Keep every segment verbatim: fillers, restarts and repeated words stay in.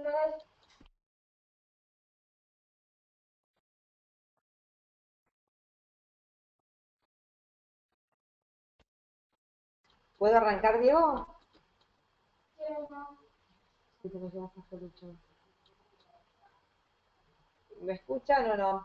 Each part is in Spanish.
¿Puedo arrancar, Diego? Sí, te lo llevas a Felucho. ¿Me escuchan o no?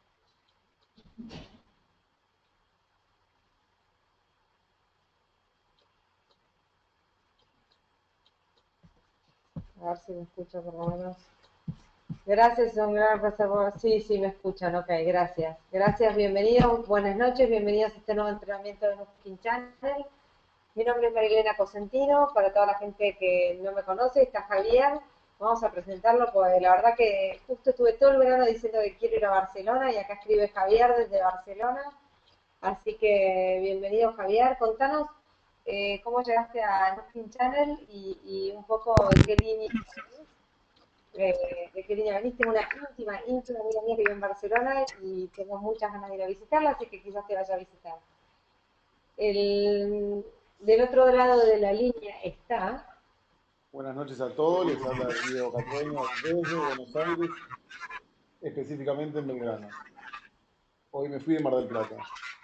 A ver si me escuchan por lo menos. Gracias, un gran reservo. Sí, sí, me escuchan, ok, gracias. Gracias, bienvenidos, buenas noches, bienvenidos a este nuevo entrenamiento de Skin Channel. Mi nombre es Marilena Cosentino, para toda la gente que no me conoce, está Javier. Vamos a presentarlo, porque la verdad que justo estuve todo el verano diciendo que quiero ir a Barcelona y acá escribe Javier desde Barcelona. Así que bienvenido, Javier. Contanos eh, cómo llegaste a Skin Channel y, y un poco de qué línea eh, de qué línea venís. Tengo una íntima, íntima amiga mía que vive en Barcelona y tengo muchas ganas de ir a visitarla, así que quizás te vaya a visitar. El, del otro lado de la línea está... Buenas noches a todos, les habla Diego Catueño desde Buenos Aires, específicamente en Belgrano. Hoy me fui de Mar del Plata.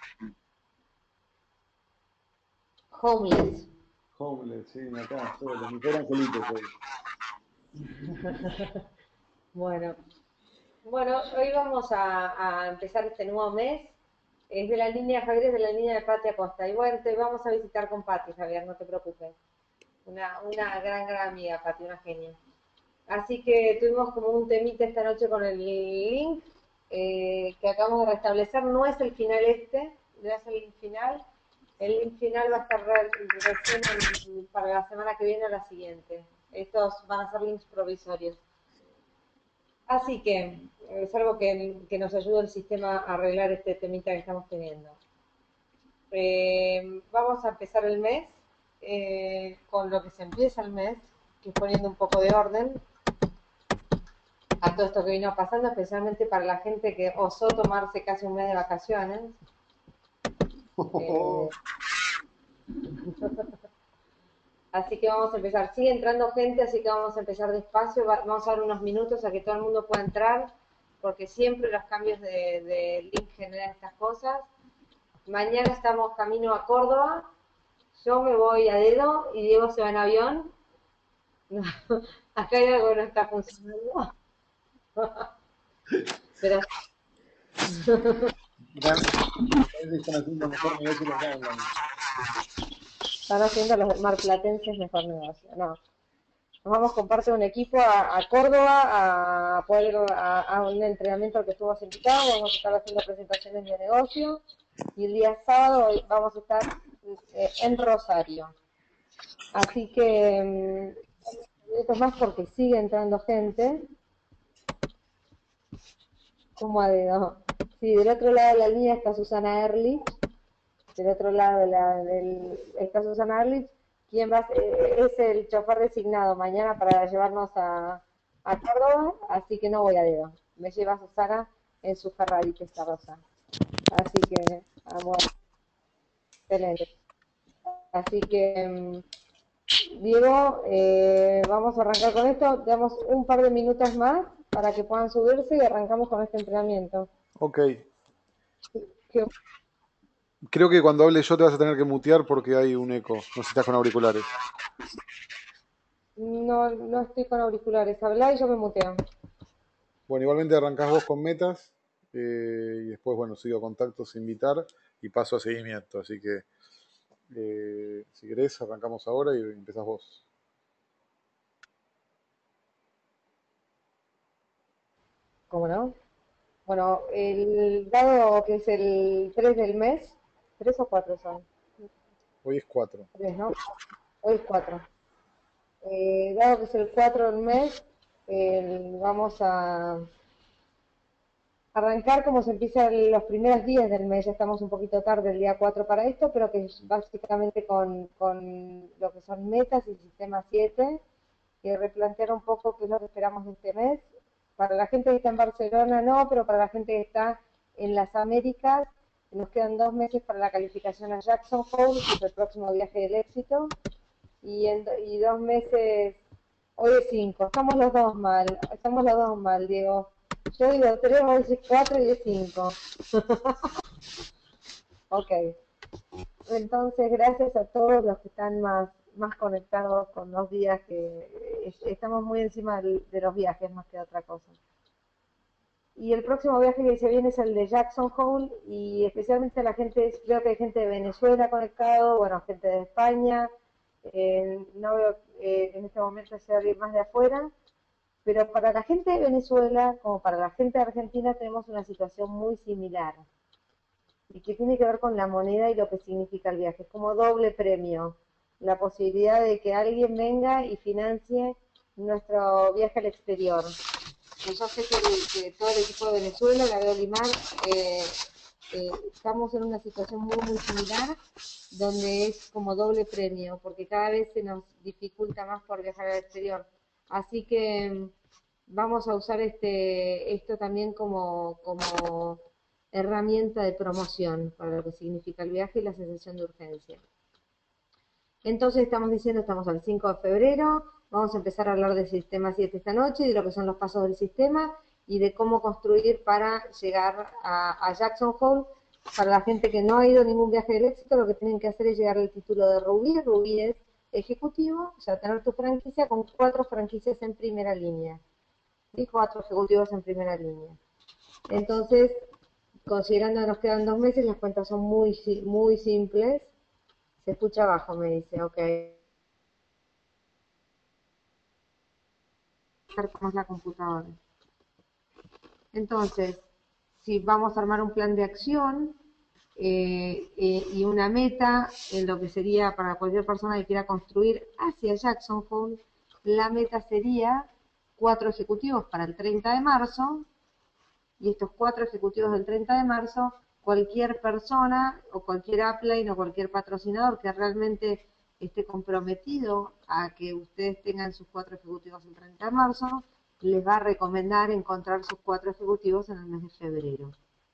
Homeless. Homeless, sí, acá, solo, mi pobre angelito soy. Bueno, bueno, hoy vamos a, a empezar este nuevo mes. Es de la línea, Javier, es de la línea de Patria Costa. Y bueno, te vamos a visitar con Pati, Javier, no te preocupes. Una, una gran, gran amiga, Pati, una genia. Así que tuvimos como un temita esta noche con el link eh, que acabamos de restablecer. No es el final este, no es el link final. El link final va a estar re, recién en, para la semana que viene o la siguiente. Estos van a ser links provisorios. Así que es algo que, que nos ayuda el sistema a arreglar este temita que estamos teniendo. Eh, vamos a empezar el mes eh, con lo que se empieza el mes, que es poniendo un poco de orden a todo esto que vino pasando, especialmente para la gente que osó tomarse casi un mes de vacaciones. Eh, así que vamos a empezar. Sigue entrando gente, así que vamos a empezar despacio. Vamos a dar unos minutos a que todo el mundo pueda entrar, porque siempre los cambios de, de link generan estas cosas. Mañana estamos camino a Córdoba. Yo me voy a dedo y Diego se va en avión. No, acá hay algo que no está funcionando. Pero Gran- Parece que están haciendo mejor negocio los downlines. están haciendo los marplatenses mejor negocio. No. Nos vamos con parte de un equipo a, a Córdoba a poder a, a un entrenamiento al que estuvimos invitados. Vamos a estar haciendo presentaciones de negocio y el día sábado vamos a estar eh, en Rosario. Así que esto es más porque sigue entrando gente como a dedo. Sí, del otro lado de la línea está Susana Erlich, del otro lado de la, del, está Susana Erlich, quien va, eh, es el chofer designado mañana para llevarnos a, a Córdoba, así que no voy a dedo. Me lleva Susana en su Ferrari, que está rosa. Así que, amor, excelente. Así que, Diego, eh, vamos a arrancar con esto. Damos un par de minutos más para que puedan subirse y arrancamos con este entrenamiento. Ok, ¿Qué? creo que cuando hable yo te vas a tener que mutear porque hay un eco. No sé si estás con auriculares. No, no estoy con auriculares. Habla y yo me muteo. Bueno, igualmente arrancás vos con metas eh, y después, bueno, sigo contactos, invitar y paso a seguimiento. Así que, eh, si querés, arrancamos ahora y empezás vos. ¿Cómo no? Bueno, el dado que es el tres del mes, tres o cuatro son, Hoy es cuatro. tres, ¿no? Hoy es cuatro. Eh, dado que es el cuatro del mes, el- vamos a arrancar como se empieza los primeros días del mes. Ya estamos un poquito tarde el día cuatro para esto, pero que es básicamente con, con lo que son metas y sistema siete, y replantear un poco qué es lo que esperamos de este mes. Para la gente que está en Barcelona no, pero para la gente que está en las Américas, nos quedan dos meses para la calificación a Jackson Hole, que es el próximo viaje del éxito, y, en, y dos meses Hoy es cinco, estamos los dos mal, estamos los dos mal, Diego. Yo digo tres, vos decís cuatro y es cinco. Ok. Entonces, gracias a todos los que están más, más conectados con los días, que estamos muy encima de los viajes más que otra cosa. Y el próximo viaje que se viene es el de Jackson Hole, y especialmente la gente, creo que hay gente de Venezuela conectado, bueno, gente de España, eh, no veo eh, en este momento se abrir más de afuera, pero para la gente de Venezuela, como para la gente de Argentina, tenemos una situación muy similar, y que tiene que ver con la moneda y lo que significa el viaje. Es como doble premio, la posibilidad de que alguien venga y financie nuestro viaje al exterior. Yo sé que, que todo el equipo de Venezuela, la de Olimar, eh, eh, estamos en una situación muy, muy similar, donde es como doble premio, porque cada vez se nos dificulta más por viajar al exterior. Así que vamos a usar este esto también como, como herramienta de promoción para lo que significa el viaje y la sensación de urgencia. Entonces estamos diciendo, estamos al cinco de febrero, vamos a empezar a hablar del sistema siete esta noche, de lo que son los pasos del sistema y de cómo construir para llegar a, a Jackson Hole. Para la gente que no ha ido a ningún viaje del éxito, lo que tienen que hacer es llegar al título de Rubí. Rubí es ejecutivo, o sea, tener tu franquicia con cuatro franquicias en primera línea y cuatro ejecutivos en primera línea. Entonces, considerando que nos quedan dos meses, las cuentas son muy, muy simples. Se escucha abajo, me dice, ok. Acercamos la computadora. Entonces, si vamos a armar un plan de acción eh, eh, y una meta, en lo que sería para cualquier persona que quiera construir hacia Jackson Hole, la meta sería cuatro ejecutivos para el treinta de marzo, y estos cuatro ejecutivos del treinta de marzo, cualquier persona o cualquier upline o cualquier patrocinador que realmente esté comprometido a que ustedes tengan sus cuatro ejecutivos el treinta de marzo, les va a recomendar encontrar sus cuatro ejecutivos en el mes de febrero.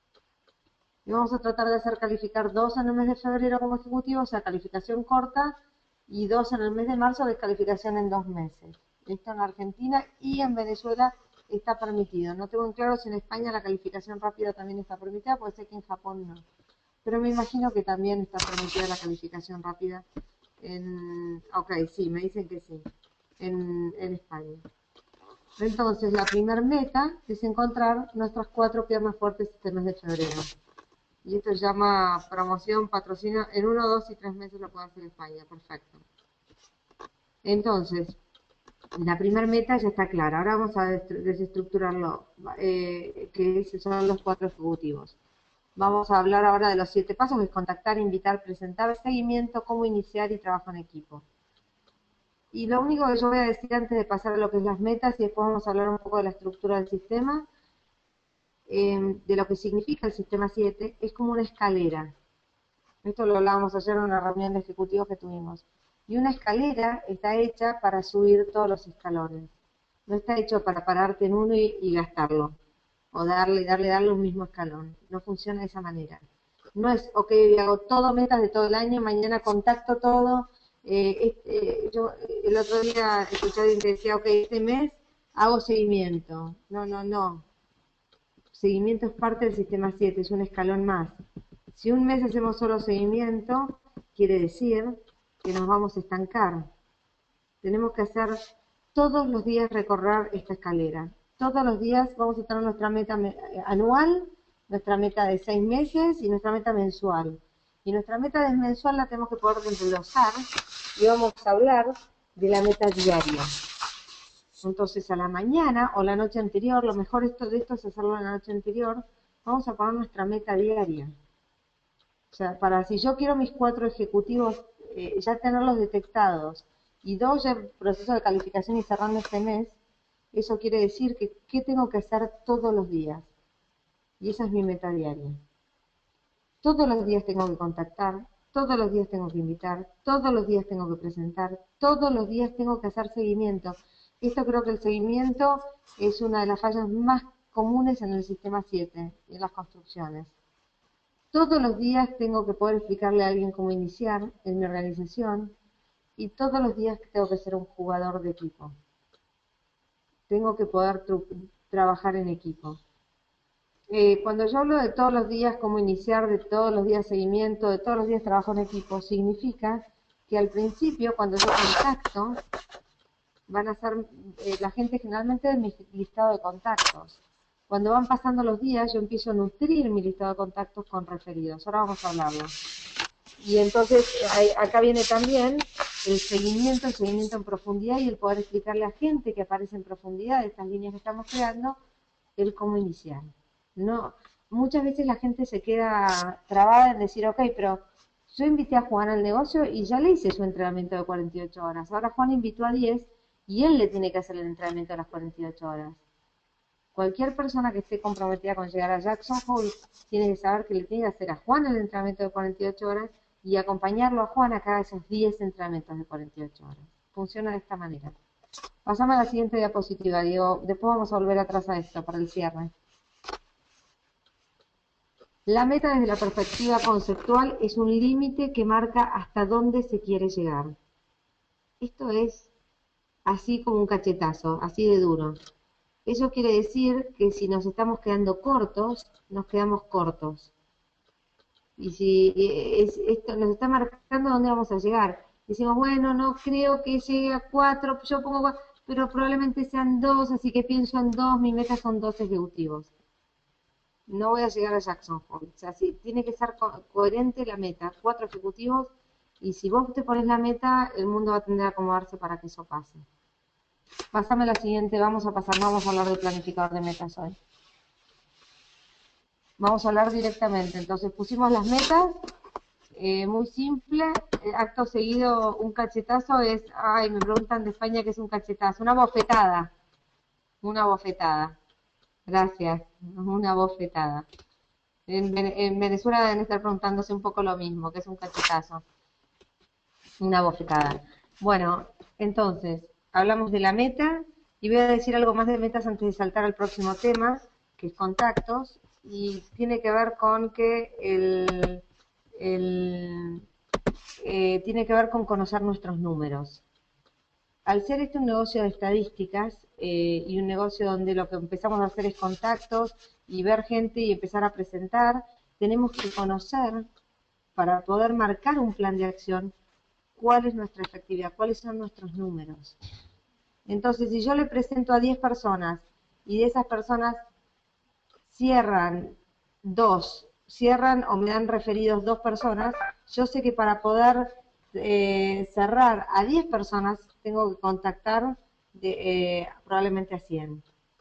Y vamos a tratar de hacer calificar dos en el mes de febrero como ejecutivos, o sea, calificación corta, y dos en el mes de marzo de calificación en dos meses. Esto en Argentina y en Venezuela está permitido. No tengo en claro si en España la calificación rápida también está permitida, porque sé que en Japón no. Pero me imagino que también está permitida la calificación rápida en... Ok, sí, me dicen que sí, en, en España. Entonces, la primera meta es encontrar nuestras cuatro piernas fuertes este mes de febrero. Y esto se llama promoción, patrocinio. En uno, dos y tres meses lo puede hacer España. Perfecto. Entonces, la primera meta ya está clara. Ahora vamos a desestructurarlo, eh, que son los cuatro ejecutivos. Vamos a hablar ahora de los siete pasos, que es contactar, invitar, presentar, seguimiento, cómo iniciar y trabajo en equipo. Y lo único que yo voy a decir antes de pasar a lo que es las metas, y después vamos a hablar un poco de la estructura del sistema, eh, de lo que significa el sistema siete, es como una escalera. Esto lo hablábamos ayer en una reunión de ejecutivos que tuvimos. Y una escalera está hecha para subir todos los escalones. No está hecho para pararte en uno y, y gastarlo. O darle, darle, darle un mismo escalón. No funciona de esa manera. No es, ok, hago todo metas de todo el año, mañana contacto todo. Eh, este, yo el otro día escuché a alguien que decía, ok, este mes hago seguimiento. No, no, no. Seguimiento es parte del sistema siete, es un escalón más. Si un mes hacemos solo seguimiento, quiere decir que nos vamos a estancar. Tenemos que hacer todos los días recorrer esta escalera. Todos los días vamos a tener nuestra meta anual, nuestra meta de seis meses y nuestra meta mensual. Y nuestra meta mensual la tenemos que poder desglosar y vamos a hablar de la meta diaria. Entonces a la mañana o la noche anterior, lo mejor esto de esto es hacerlo la noche anterior, vamos a poner nuestra meta diaria. O sea, para si yo quiero mis cuatro ejecutivos eh, ya tenerlos detectados y dos ya en proceso de calificación y cerrando este mes, eso quiere decir que ¿qué tengo que hacer todos los días? Y esa es mi meta diaria. Todos los días tengo que contactar, todos los días tengo que invitar, todos los días tengo que presentar, todos los días tengo que hacer seguimiento. Esto creo que el seguimiento es una de las fallas más comunes en el sistema siete, en las construcciones. Todos los días tengo que poder explicarle a alguien cómo iniciar en mi organización y todos los días tengo que ser un jugador de equipo. tengo que poder trabajar en equipo. Eh, cuando yo hablo de todos los días cómo iniciar, de todos los días seguimiento, de todos los días trabajo en equipo, significa que al principio, cuando yo contacto, van a ser eh, la gente generalmente de mi listado de contactos. Cuando van pasando los días, yo empiezo a nutrir mi listado de contactos con referidos. Ahora vamos a hablarlo. Y entonces, hay, acá viene también el seguimiento, el seguimiento en profundidad y el poder explicarle a gente que aparece en profundidad de estas líneas que estamos creando, el cómo iniciar. No, muchas veces la gente se queda trabada en decir, ok, pero yo invité a Juan al negocio y ya le hice su entrenamiento de cuarenta y ocho horas. Ahora Juan invitó a diez y él le tiene que hacer el entrenamiento de las cuarenta y ocho horas. Cualquier persona que esté comprometida con llegar a Jackson Hole tiene que saber que le tiene que hacer a Juan el entrenamiento de cuarenta y ocho horas y acompañarlo a Juan a cada esos diez entrenamientos de cuarenta y ocho horas. Funciona de esta manera. Pasamos a la siguiente diapositiva, Diego. Después vamos a volver atrás a esto para el cierre. La meta desde la perspectiva conceptual es un límite que marca hasta dónde se quiere llegar. Esto es así como un cachetazo, así de duro. Eso quiere decir que si nos estamos quedando cortos, nos quedamos cortos. Y si es, esto nos está marcando dónde vamos a llegar. Decimos, bueno, no creo que llegue a cuatro, yo pongo cuatro, pero probablemente sean dos, así que pienso en dos, mi meta son dos ejecutivos. No voy a llegar a Jackson Hole. O sea, sí, tiene que ser co coherente la meta, cuatro ejecutivos, y si vos te pones la meta, el mundo va a tender a acomodarse para que eso pase. Pásame la siguiente, vamos a pasar, no vamos a hablar de planificador de metas hoy. Vamos a hablar directamente, entonces pusimos las metas, eh, muy simple, eh, acto seguido un cachetazo es, ay, me preguntan de España qué es un cachetazo, una bofetada, una bofetada, gracias, una bofetada. En, en Venezuela deben estar preguntándose un poco lo mismo, que es un cachetazo, una bofetada. Bueno, entonces, hablamos de la meta, y voy a decir algo más de metas antes de saltar al próximo tema, que es contactos, y tiene que ver con que el, el eh, tiene que ver con conocer nuestros números. Al ser este un negocio de estadísticas eh, y un negocio donde lo que empezamos a hacer es contactos y ver gente y empezar a presentar, tenemos que conocer, para poder marcar un plan de acción, cuál es nuestra efectividad, cuáles son nuestros números. Entonces, si yo le presento a diez personas y de esas personas cierran dos, cierran o me dan referidos dos personas, yo sé que para poder eh, cerrar a diez personas tengo que contactar de, eh, probablemente a cien.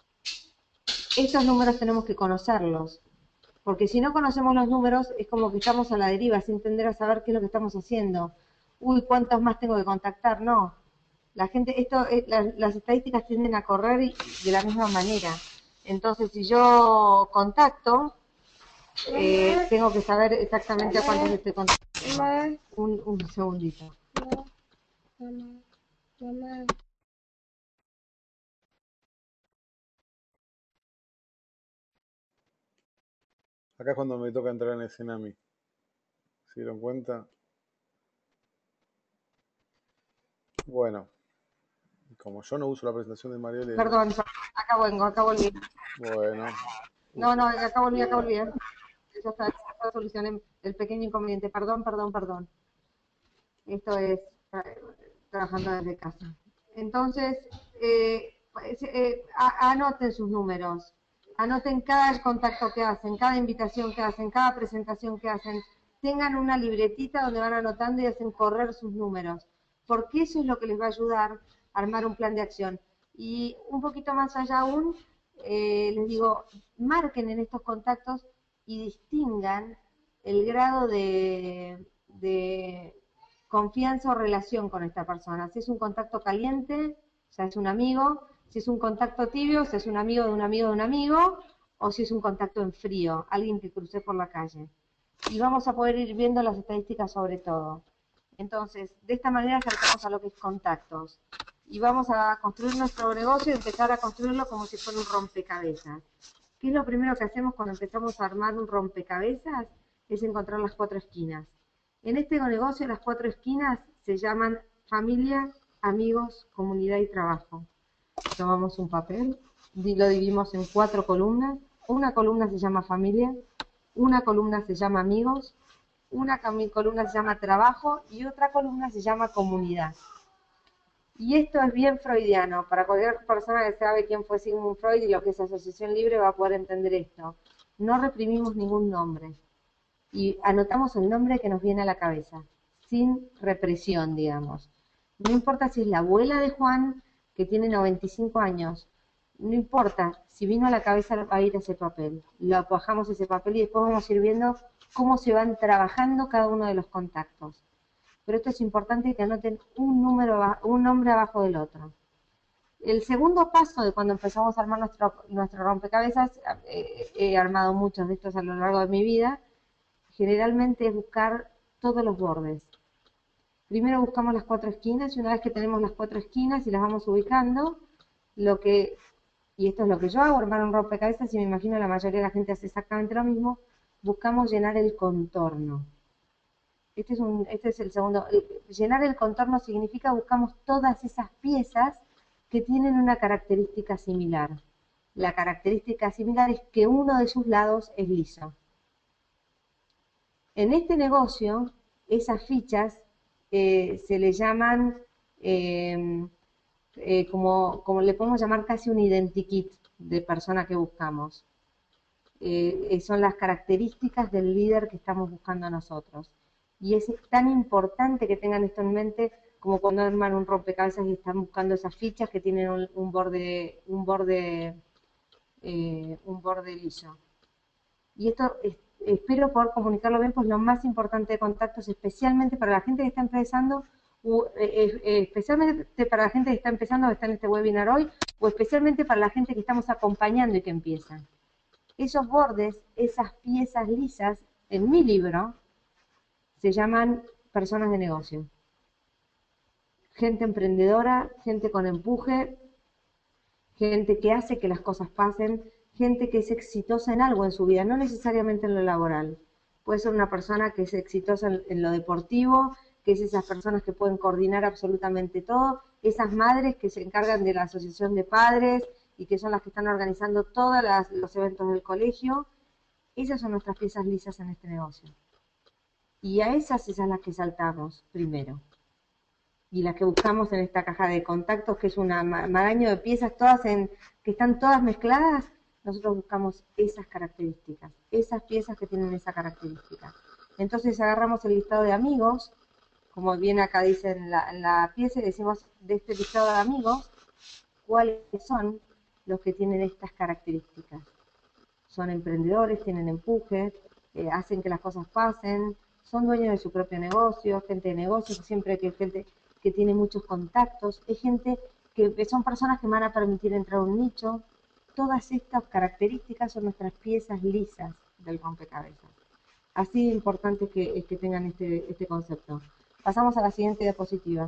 Estos números tenemos que conocerlos, porque si no conocemos los números es como que estamos a la deriva, sin tender a saber qué es lo que estamos haciendo. Uy, ¿cuántos más tengo que contactar? No. La gente, esto, la, las estadísticas tienden a correr y, de la misma manera. Entonces, si yo contacto, eh, tengo que saber exactamente a cuántos estoy contactando. Un, un segundito. Acá es cuando me toca entrar en escena a mí. ¿Se dieron cuenta? Bueno, como yo no uso la presentación de María Elena. Perdón, acá vengo, acá volví. Bueno. No, no, acá volví, acá volví. Eso está, esta solucioné el pequeño inconveniente. Perdón, perdón, perdón. Esto es trabajando desde casa. Entonces, eh, eh, anoten sus números. Anoten cada contacto que hacen, cada invitación que hacen, cada presentación que hacen. Tengan una libretita donde van anotando y hacen correr sus números. Porque eso es lo que les va a ayudar a armar un plan de acción. Y un poquito más allá aún, eh, les digo, marquen en estos contactos y distingan el grado de, de confianza o relación con esta persona. Si es un contacto caliente, ya es un amigo. Si es un contacto tibio, si es un amigo de un amigo de un amigo. O si es un contacto en frío, alguien que crucé por la calle. Y vamos a poder ir viendo las estadísticas sobre todo. Entonces, de esta manera acercamos a lo que es contactos. Y vamos a construir nuestro negocio y empezar a construirlo como si fuera un rompecabezas. ¿Qué es lo primero que hacemos cuando empezamos a armar un rompecabezas? Es encontrar las cuatro esquinas. En este negocio las cuatro esquinas se llaman familia, amigos, comunidad y trabajo. Tomamos un papel, lo dividimos en cuatro columnas. Una columna se llama familia, una columna se llama amigos, una columna se llama trabajo y otra columna se llama comunidad. Y esto es bien freudiano, para cualquier persona que sabe quién fue Sigmund Freud y lo que es asociación libre va a poder entender esto. No reprimimos ningún nombre y anotamos el nombre que nos viene a la cabeza, sin represión, digamos. No importa si es la abuela de Juan, que tiene noventa y cinco años, no importa, si vino a la cabeza va a ir ese papel. Lo apojamos ese papel y después vamos a ir viendo cómo se van trabajando cada uno de los contactos. Pero esto es importante que anoten un número, un nombre abajo del otro. El segundo paso de cuando empezamos a armar nuestro, nuestro rompecabezas, eh, he armado muchos de estos a lo largo de mi vida, generalmente es buscar todos los bordes. Primero buscamos las cuatro esquinas y una vez que tenemos las cuatro esquinas y las vamos ubicando, lo que, y esto es lo que yo hago, armar un rompecabezas y me imagino la mayoría de la gente hace exactamente lo mismo, buscamos llenar el contorno. Este es, un, este es el segundo. Llenar el contorno significa buscamos todas esas piezas que tienen una característica similar. La característica similar es que uno de sus lados es liso. En este negocio, esas fichas eh, se le llaman, eh, eh, como, como le podemos llamar casi un identikit de persona que buscamos. Eh, son las características del líder que estamos buscando nosotros. Y es tan importante que tengan esto en mente como cuando arman un rompecabezas y están buscando esas fichas que tienen un, un borde, un borde, eh, un borde liso. Y esto es, espero poder comunicarlo bien, pues lo más importante de contactos, especialmente para la gente que está empezando, o, eh, eh, especialmente para la gente que está empezando, que está en este webinar hoy, o especialmente para la gente que estamos acompañando y que empiezan. Esos bordes, esas piezas lisas, en mi libro, se llaman personas de negocio. Gente emprendedora, gente con empuje, gente que hace que las cosas pasen, gente que es exitosa en algo en su vida, no necesariamente en lo laboral. Puede ser una persona que es exitosa en, en lo deportivo, que es esas personas que pueden coordinar absolutamente todo, esas madres que se encargan de la asociación de padres y que son las que están organizando todos los eventos del colegio. Esas son nuestras piezas lisas en este negocio. Y a esas es a las que saltamos primero. Y las que buscamos en esta caja de contactos, que es un maraño de piezas todas en, que están todas mezcladas, nosotros buscamos esas características, esas piezas que tienen esa característica. Entonces agarramos el listado de amigos, como bien acá dice en la, en la pieza, y decimos de este listado de amigos, cuáles son los que tienen estas características. Son emprendedores, tienen empuje, eh, hacen que las cosas pasen, son dueños de su propio negocio, gente de negocios, siempre que gente que tiene muchos contactos, es gente que son personas que van a permitir entrar a un nicho. Todas estas características son nuestras piezas lisas del rompecabezas. Así de importante que, es que tengan este, este concepto. Pasamos a la siguiente diapositiva.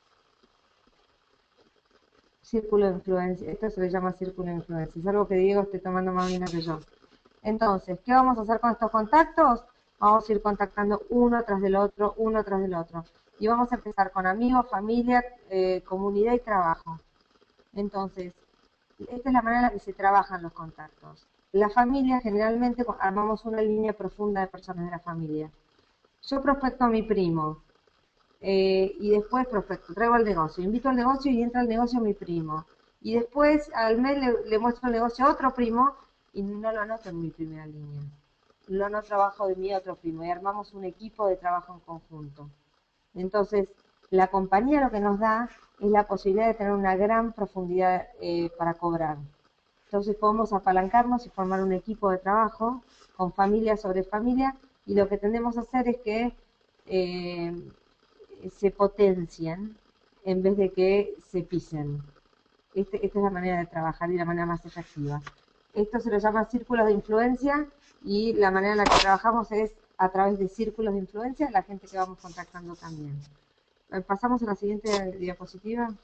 Círculo de influencia. Esto se le llama círculo de influencia. Es algo que Diego esté tomando más bien que yo. Entonces, ¿qué vamos a hacer con estos contactos? Vamos a ir contactando uno tras del otro, uno tras del otro. Y vamos a empezar con amigos, familia, eh, comunidad y trabajo. Entonces, esta es la manera en la que se trabajan los contactos. La familia, generalmente, armamos una línea profunda de personas de la familia. Yo prospecto a mi primo. Eh, y después prospecto, traigo al negocio. Invito al negocio y entra al negocio mi primo. Y después, al mes, le, le muestro el negocio a otro primo y no lo anoto en mi primera línea. Lo no trabajo de mi otro primo y armamos un equipo de trabajo en conjunto. Entonces, la compañía lo que nos da es la posibilidad de tener una gran profundidad eh, para cobrar. Entonces podemos apalancarnos y formar un equipo de trabajo con familia sobre familia y lo que tendemos a hacer es que eh, se potencien en vez de que se pisen. Este, esta es la manera de trabajar y la manera más efectiva. Esto se lo llama círculos de influencia y la manera en la que trabajamos es a través de círculos de influencia, la gente que vamos contactando también. Pasamos a la siguiente diapositiva.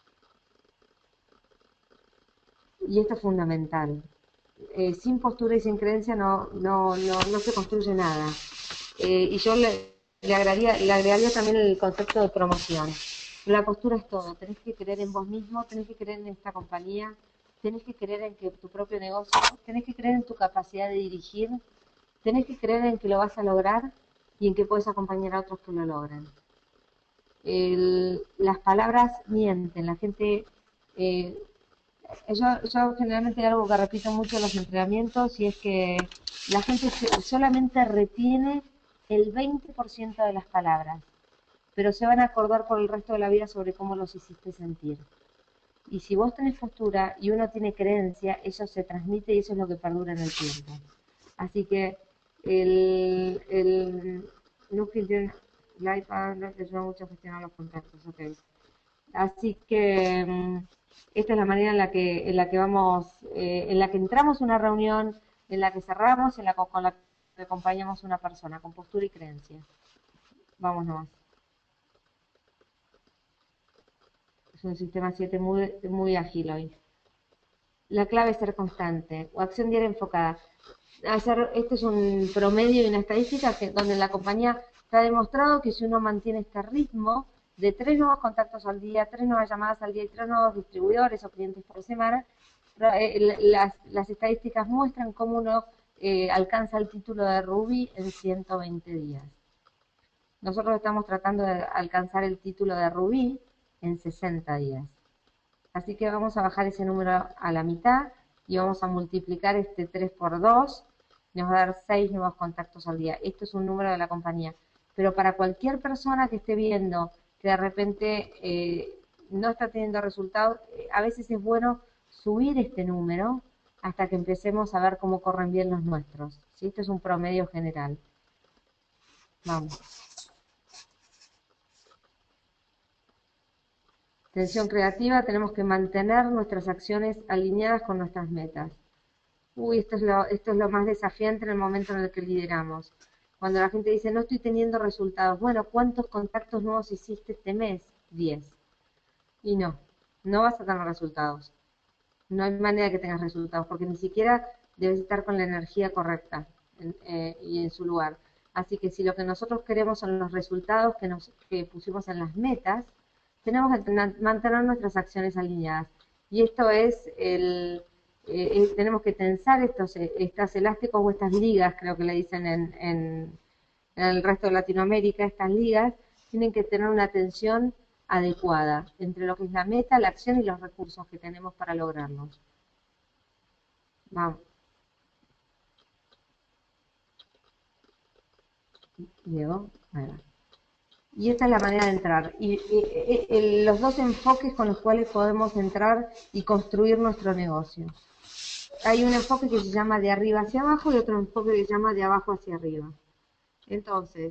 Y esto es fundamental. Eh, sin postura y sin creencia no, no, no, no se construye nada. Eh, y yo le, le, agregaría, le agregaría también el concepto de promoción. La postura es todo, tenés que creer en vos mismo, tenés que creer en esta compañía, tenés que creer en que tu propio negocio, tenés que creer en tu capacidad de dirigir, tenés que creer en que lo vas a lograr y en que puedes acompañar a otros que lo logren. El, las palabras mienten, la gente... Eh, yo, yo generalmente hay algo que repito mucho en los entrenamientos y es que la gente solamente retiene el veinte por ciento de las palabras, pero se van a acordar por el resto de la vida sobre cómo los hiciste sentir. Y si vos tenés postura y uno tiene creencia, eso se transmite y eso es lo que perdura en el tiempo. Así que el, el Looking Life te ayuda mucho a gestionar los contactos. Okay. Así que esta es la manera en la que, en la que vamos, eh, en la que entramos a una reunión, en la que cerramos, en la, con la que acompañamos a una persona, con postura y creencia. Vamos nomás. Es un sistema siete muy, muy ágil hoy. La clave es ser constante o acción diaria enfocada. Hacer, este es un promedio y una estadística que, donde la compañía está demostrado que si uno mantiene este ritmo de tres nuevos contactos al día, tres nuevas llamadas al día y tres nuevos distribuidores o clientes por semana, las, las estadísticas muestran cómo uno eh, alcanza el título de Rubí en ciento veinte días. Nosotros estamos tratando de alcanzar el título de Rubí en sesenta días. Así que vamos a bajar ese número a la mitad y vamos a multiplicar este tres por dos, nos va a dar seis nuevos contactos al día. Esto es un número de la compañía. Pero para cualquier persona que esté viendo que de repente eh, no está teniendo resultados, eh, a veces es bueno subir este número hasta que empecemos a ver cómo corren bien los nuestros. ¿Sí? Esto es un promedio general. Vamos. Tensión creativa, tenemos que mantener nuestras acciones alineadas con nuestras metas. Uy, esto es, lo, esto es lo más desafiante en el momento en el que lideramos. Cuando la gente dice, no estoy teniendo resultados. Bueno, ¿cuántos contactos nuevos hiciste este mes? diez. Y no, no vas a tener resultados. No hay manera que tengas resultados, porque ni siquiera debes estar con la energía correcta en, eh, y en su lugar. Así que si lo que nosotros queremos son los resultados que, nos, que pusimos en las metas, tenemos que mantener nuestras acciones alineadas. Y esto es el... Eh, tenemos que tensar estos, estos elásticos o estas ligas, creo que le dicen en, en, en el resto de Latinoamérica, estas ligas tienen que tener una tensión adecuada entre lo que es la meta, la acción y los recursos que tenemos para lograrlos. Vamos. Diego, ahí va. Y esta es la manera de entrar. Y, y, y, y los dos enfoques con los cuales podemos entrar y construir nuestro negocio. Hay un enfoque que se llama de arriba hacia abajo y otro enfoque que se llama de abajo hacia arriba. Entonces,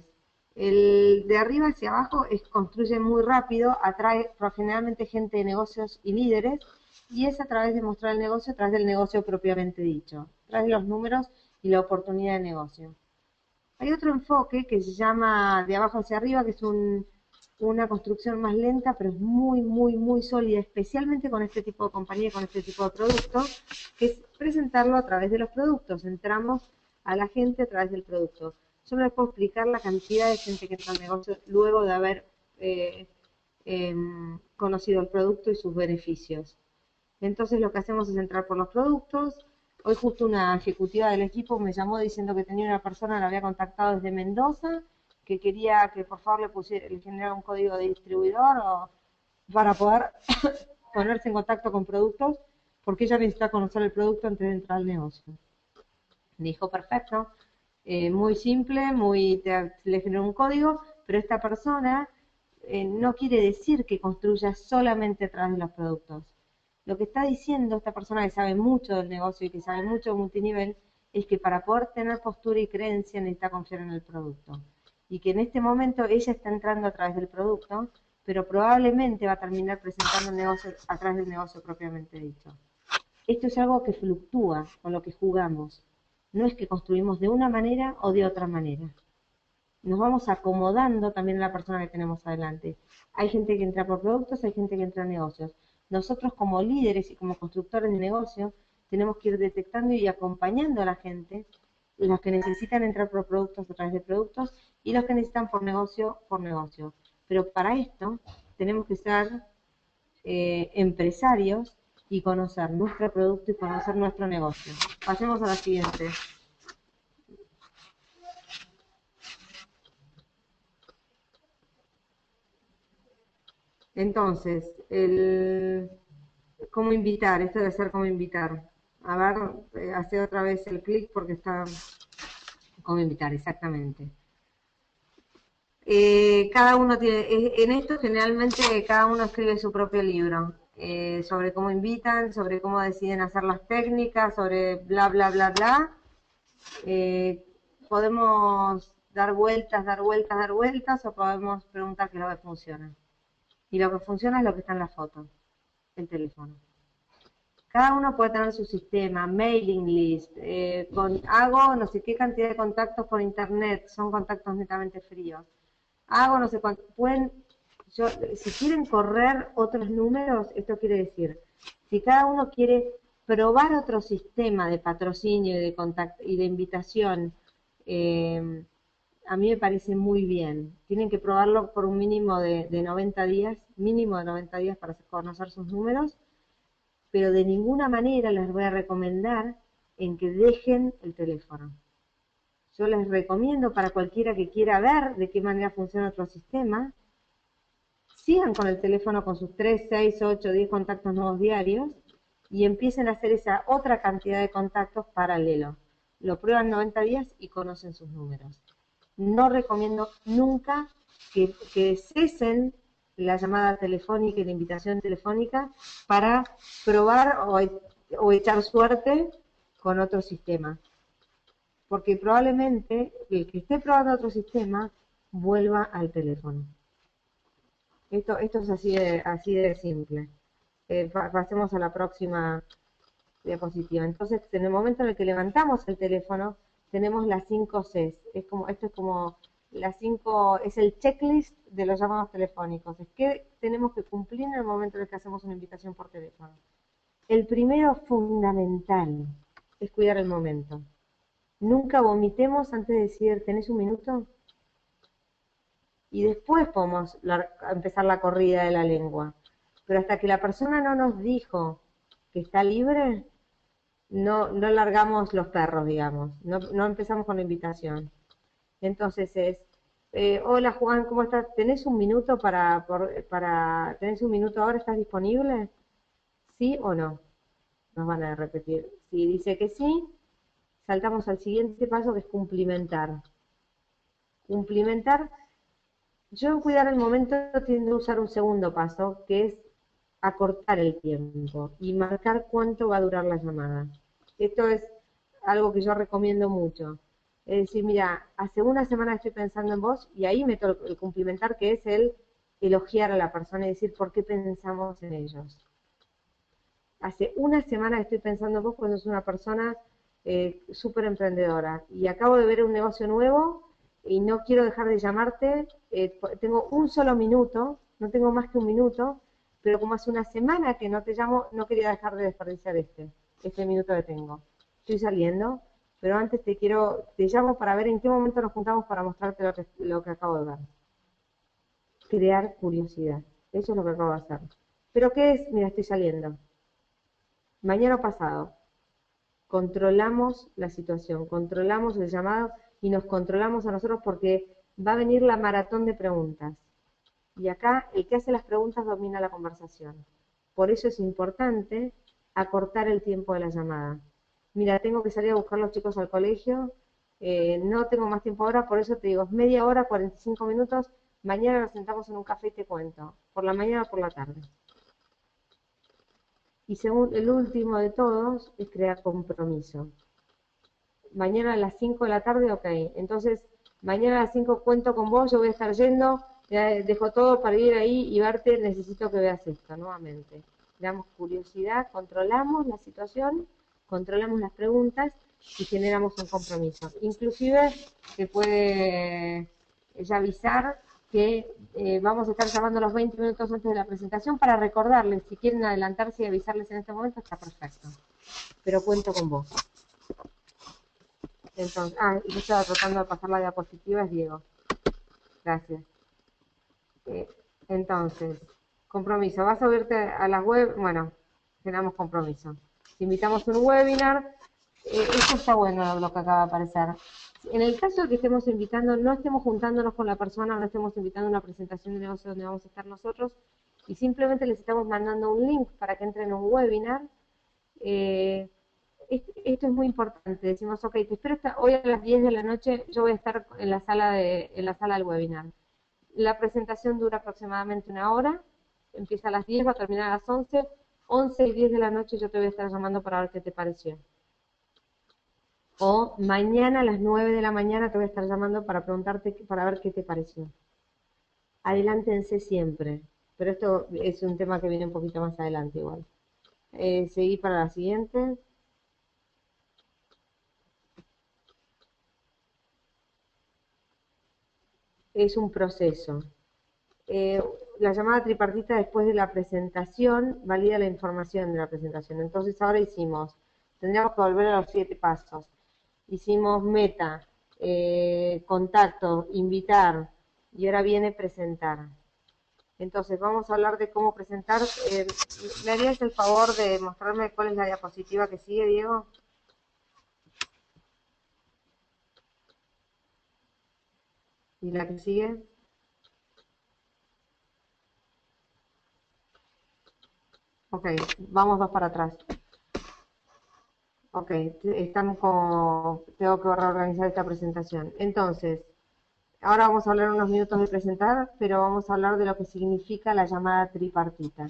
el de arriba hacia abajo es, construye muy rápido, atrae generalmente gente de negocios y líderes, y es a través de mostrar el negocio, a través del negocio propiamente dicho, a través de los números y la oportunidad de negocio. Hay otro enfoque que se llama de abajo hacia arriba, que es un, una construcción más lenta, pero es muy, muy, muy sólida, especialmente con este tipo de compañía, con este tipo de productos, que es presentarlo a través de los productos. Entramos a la gente a través del producto. Yo no les puedo explicar la cantidad de gente que entra al negocio luego de haber eh, eh, conocido el producto y sus beneficios. Entonces lo que hacemos es entrar por los productos. Hoy justo una ejecutiva del equipo me llamó diciendo que tenía una persona, la había contactado desde Mendoza, que quería que por favor le pusiera, le generara un código de distribuidor o, para poder ponerse en contacto con productos, porque ella necesita conocer el producto antes de entrar al negocio. Dijo, perfecto, eh, muy simple, muy te, le generó un código, pero esta persona eh, no quiere decir que construya solamente a través de los productos. Lo que está diciendo esta persona que sabe mucho del negocio y que sabe mucho de multinivel es que para poder tener postura y creencia necesita confiar en el producto. Y que en este momento ella está entrando a través del producto, pero probablemente va a terminar presentando el negocio a través del negocio propiamente dicho. Esto es algo que fluctúa con lo que jugamos. No es que construimos de una manera o de otra manera. Nos vamos acomodando también a la persona que tenemos adelante. Hay gente que entra por productos, hay gente que entra en negocios. Nosotros como líderes y como constructores de negocio tenemos que ir detectando y acompañando a la gente, los que necesitan entrar por productos a través de productos y los que necesitan por negocio, por negocio. Pero para esto tenemos que ser eh, empresarios y conocer nuestro producto y conocer nuestro negocio. Pasemos a la siguiente. Entonces, el, ¿cómo invitar? Esto debe ser cómo invitar. A ver, eh, hace otra vez el clic porque está... ¿Cómo invitar? Exactamente. Eh, cada uno tiene, en esto generalmente cada uno escribe su propio libro, eh, sobre cómo invitan, sobre cómo deciden hacer las técnicas, sobre bla, bla, bla, bla. Eh, podemos dar vueltas, dar vueltas, dar vueltas, o podemos preguntar qué es lo que funciona. Y lo que funciona es lo que está en la foto, el teléfono. Cada uno puede tener su sistema, mailing list, eh, con, hago no sé qué cantidad de contactos por internet, son contactos netamente fríos. Hago no sé cuánto, pueden, yo, si quieren correr otros números, esto quiere decir, si cada uno quiere probar otro sistema de patrocinio y de contacto y de invitación, eh, a mí me parece muy bien. Tienen que probarlo por un mínimo de, de noventa días, mínimo de noventa días para conocer sus números, pero de ninguna manera les voy a recomendar en que dejen el teléfono. Yo les recomiendo para cualquiera que quiera ver de qué manera funciona otro sistema, sigan con el teléfono con sus tres, seis, ocho, diez contactos nuevos diarios y empiecen a hacer esa otra cantidad de contactos paralelos. Lo prueban noventa días y conocen sus números. No recomiendo nunca que, que cesen la llamada telefónica y la invitación telefónica para probar o, o echar suerte con otro sistema. Porque probablemente el que esté probando otro sistema vuelva al teléfono. Esto, esto es así de, así de simple. Eh, pasemos a la próxima diapositiva. Entonces, en el momento en el que levantamos el teléfono, tenemos las cinco Cs. Es como, esto es como las cinco, es el checklist de los llamados telefónicos. Es que tenemos que cumplir en el momento en el que hacemos una invitación por teléfono. El primero fundamental es cuidar el momento. Nunca vomitemos antes de decir, ¿tenés un minuto? Y después podemos la, empezar la corrida de la lengua. Pero hasta que la persona no nos dijo que está libre, no, no largamos los perros, digamos. No, no empezamos con la invitación. Entonces es, eh, hola Juan, ¿cómo estás? ¿Tenés un minuto para, por, para, ¿tenés un minuto ahora? ¿Estás disponible? ¿Sí o no? Nos van a repetir. Si dice que sí, saltamos al siguiente paso, que es cumplimentar. Cumplimentar, yo en cuidar el momento tiendo a usar un segundo paso, que es acortar el tiempo y marcar cuánto va a durar la llamada. Esto es algo que yo recomiendo mucho. Es decir, mira, hace una semana estoy pensando en vos y ahí meto el cumplimentar, que es el elogiar a la persona y decir por qué pensamos en ellos. Hace una semana estoy pensando en vos cuando sos una persona eh, súper emprendedora y acabo de ver un negocio nuevo y no quiero dejar de llamarte, eh, tengo un solo minuto, no tengo más que un minuto, pero como hace una semana que no te llamo, no quería dejar de desperdiciar este, este minuto que tengo. Estoy saliendo, pero antes te quiero, te llamo para ver en qué momento nos juntamos para mostrarte lo que, lo que acabo de ver. Crear curiosidad, eso es lo que acabo de hacer. ¿Pero qué es? Mira, estoy saliendo. Mañana o pasado, controlamos la situación, controlamos el llamado y nos controlamos a nosotros porque va a venir la maratón de preguntas. Y acá el que hace las preguntas domina la conversación. Por eso es importante acortar el tiempo de la llamada. Mira, tengo que salir a buscar a los chicos al colegio, eh, no tengo más tiempo ahora, por eso te digo, es media hora, cuarenta y cinco minutos, mañana nos sentamos en un café y te cuento, por la mañana o por la tarde. Y según el último de todos es crear compromiso. Mañana a las cinco de la tarde, ok. Entonces, mañana a las cinco cuento con vos, yo voy a estar yendo, dejo todo para ir ahí y verte, necesito que veas esto nuevamente. Damos curiosidad, controlamos la situación, controlamos las preguntas y generamos un compromiso. Inclusive se puede ya avisar que eh, vamos a estar llamando los veinte minutos antes de la presentación para recordarles, si quieren adelantarse y avisarles en este momento, está perfecto. Pero cuento con vos. Entonces, ah, yo estaba tratando de pasar la diapositiva, es Diego. Gracias. Eh, Entonces, compromiso. Vas a subirte a las web, bueno, generamos compromiso. Si invitamos un webinar, eh, esto está bueno lo que acaba de aparecer. En el caso de que estemos invitando, no estemos juntándonos con la persona, no estemos invitando a una presentación de negocio donde vamos a estar nosotros, y simplemente les estamos mandando un link para que entren a un webinar. Eh, esto es muy importante. Decimos, ok, te espero hasta hoy a las diez de la noche, yo voy a estar en la sala, de, en la sala del webinar. La presentación dura aproximadamente una hora, empieza a las diez, va a terminar a las once, once y diez de la noche yo te voy a estar llamando para ver qué te pareció. O mañana a las nueve de la mañana te voy a estar llamando para preguntarte, para ver qué te pareció. Adelántense siempre, pero esto es un tema que viene un poquito más adelante igual. Eh, seguí para la siguiente. Es un proceso. Eh, la llamada tripartita después de la presentación valida la información de la presentación. Entonces ahora hicimos, tendríamos que volver a los siete pasos. Hicimos meta, eh, contacto, invitar, y ahora viene presentar. Entonces vamos a hablar de cómo presentar. Eh, ¿Me harías el favor de mostrarme cuál es la diapositiva que sigue, Diego? ¿Y la que sigue? Ok, vamos dos para atrás. Ok, estamos como, tengo que reorganizar esta presentación. Entonces, ahora vamos a hablar unos minutos de presentar, pero vamos a hablar de lo que significa la llamada tripartita.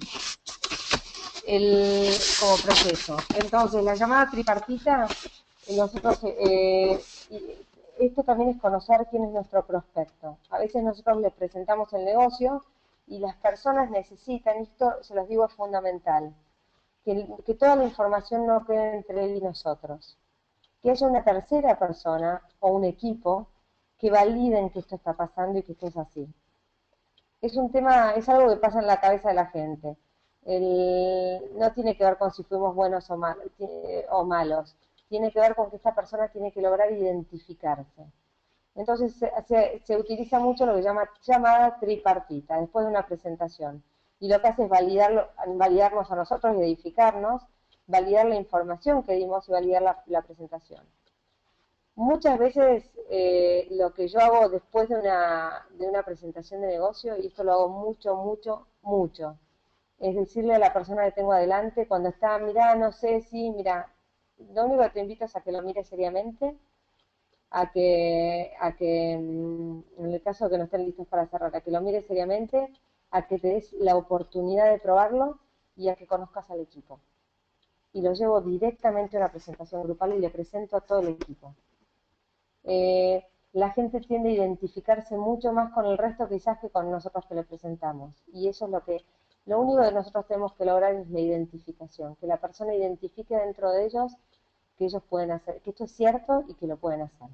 El, como proceso. Entonces, la llamada tripartita, nosotros, eh, esto también es conocer quién es nuestro prospecto. A veces nosotros les presentamos el negocio y las personas necesitan, esto se los digo es fundamental, que, que toda la información no quede entre él y nosotros. Que haya una tercera persona o un equipo que validen que esto está pasando y que esto es así. Es un tema, es algo que pasa en la cabeza de la gente. El, no tiene que ver con si fuimos buenos o, mal, o malos, tiene que ver con que esta persona tiene que lograr identificarse. Entonces se, se, se utiliza mucho lo que se llama llamada tripartita, después de una presentación. Y lo que hace es validarlo, validarnos a nosotros y edificarnos, validar la información que dimos y validar la, la presentación. Muchas veces eh, lo que yo hago después de una, de una presentación de negocio, y esto lo hago mucho, mucho, mucho, es decirle a la persona que tengo adelante, cuando está, mirá, no sé si, mira, lo único que te invito es a que lo mires seriamente, a que, a que en el caso de que no estén listos para cerrar, a que lo mires seriamente, a que te des la oportunidad de probarlo y a que conozcas al equipo. Y lo llevo directamente a una presentación grupal y le presento a todo el equipo. Eh, la gente tiende a identificarse mucho más con el resto quizás que con nosotros que le presentamos. Y eso es lo que, lo único que nosotros tenemos que lograr es la identificación, que la persona identifique dentro de ellos que ellos pueden hacer, que esto es cierto y que lo pueden hacer.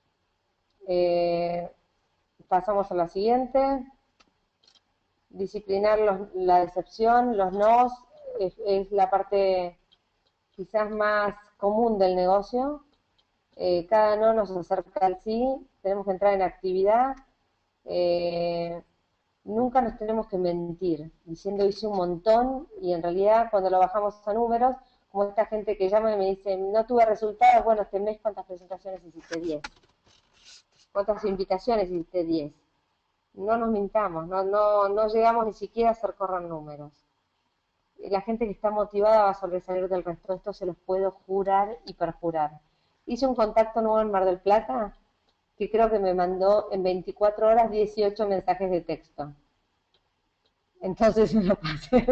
Eh, pasamos a la siguiente. Disciplinar los, la decepción, los nos, es, es la parte quizás más común del negocio. Eh, cada no nos acerca al sí, tenemos que entrar en actividad, eh, nunca nos tenemos que mentir, diciendo hice un montón y en realidad cuando lo bajamos a números, como esta gente que llama y me dice, no tuve resultados, bueno, este mes cuántas presentaciones hiciste, diez, cuántas invitaciones hiciste, diez, no nos mintamos, no, no, no llegamos ni siquiera a hacer correr números. La gente que está motivada va a sobresalir del resto, esto se los puedo jurar y perjurar. Hice un contacto nuevo en Mar del Plata que creo que me mandó en veinticuatro horas dieciocho mensajes de texto. Entonces me lo pasé.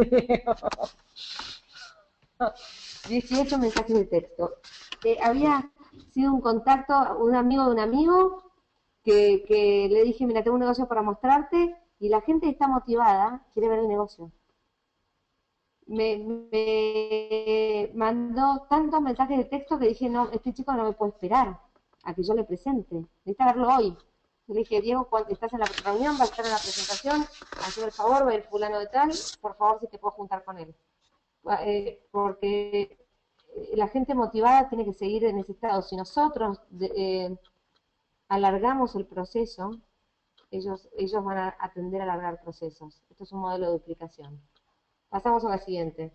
dieciocho mensajes de texto. Eh, había sido un contacto, un amigo de un amigo, que, que le dije, mira, tengo un negocio para mostrarte, y la gente está motivada, quiere ver el negocio. Me, me mandó tantos mensajes de texto que dije, no, este chico no me puede esperar a que yo le presente, necesita verlo hoy. Yo le dije, Diego, cuando estás en la reunión, va a estar en la presentación, hazme el favor, va a ir fulano de tal, por favor, si te puedo juntar con él. Eh, porque la gente motivada tiene que seguir en ese estado. Si nosotros de, eh, alargamos el proceso, Ellos, ellos van a atender a alargar procesos. Esto es un modelo de duplicación. Pasamos a la siguiente.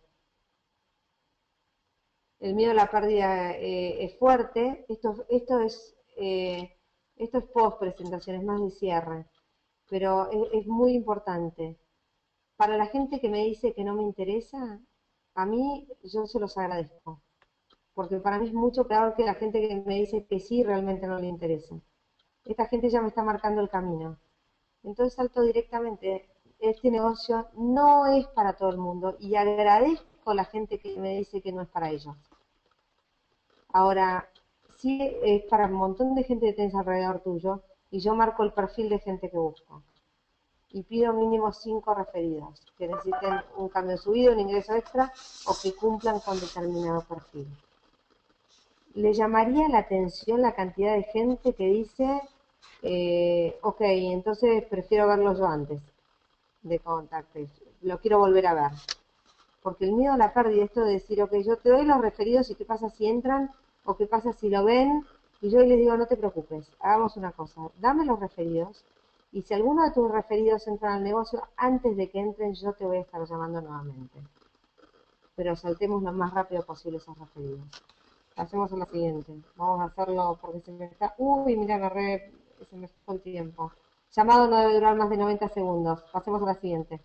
El miedo a la pérdida eh, es fuerte. Esto, esto es, eh, esto es post presentación, es más de cierre, pero es, es muy importante. Para la gente que me dice que no me interesa, a mí yo se los agradezco, porque para mí es mucho peor que la gente que me dice que sí realmente no le interesa. Esta gente ya me está marcando el camino. Entonces salto directamente, este negocio no es para todo el mundo y agradezco a la gente que me dice que no es para ellos. Ahora, sí es para un montón de gente que tienes alrededor tuyo y yo marco el perfil de gente que busco. Y pido mínimo cinco referidos que necesiten un cambio de su vida, un ingreso extra o que cumplan con determinado perfil. Le llamaría la atención la cantidad de gente que dice, eh, ok, entonces prefiero verlo yo antes de contactar, lo quiero volver a ver. Porque el miedo a la pérdida, esto de decir, ok, yo te doy los referidos y qué pasa si entran o qué pasa si lo ven, y yo les digo, no te preocupes, hagamos una cosa, dame los referidos y si alguno de tus referidos entra al negocio, antes de que entren yo te voy a estar llamando nuevamente. Pero saltemos lo más rápido posible esos referidos. Hacemos la siguiente. Vamos a hacerlo porque se me está... Uy, mira, agarré... Se me fue el tiempo. Llamado no debe durar más de noventa segundos. Pasemos a la siguiente.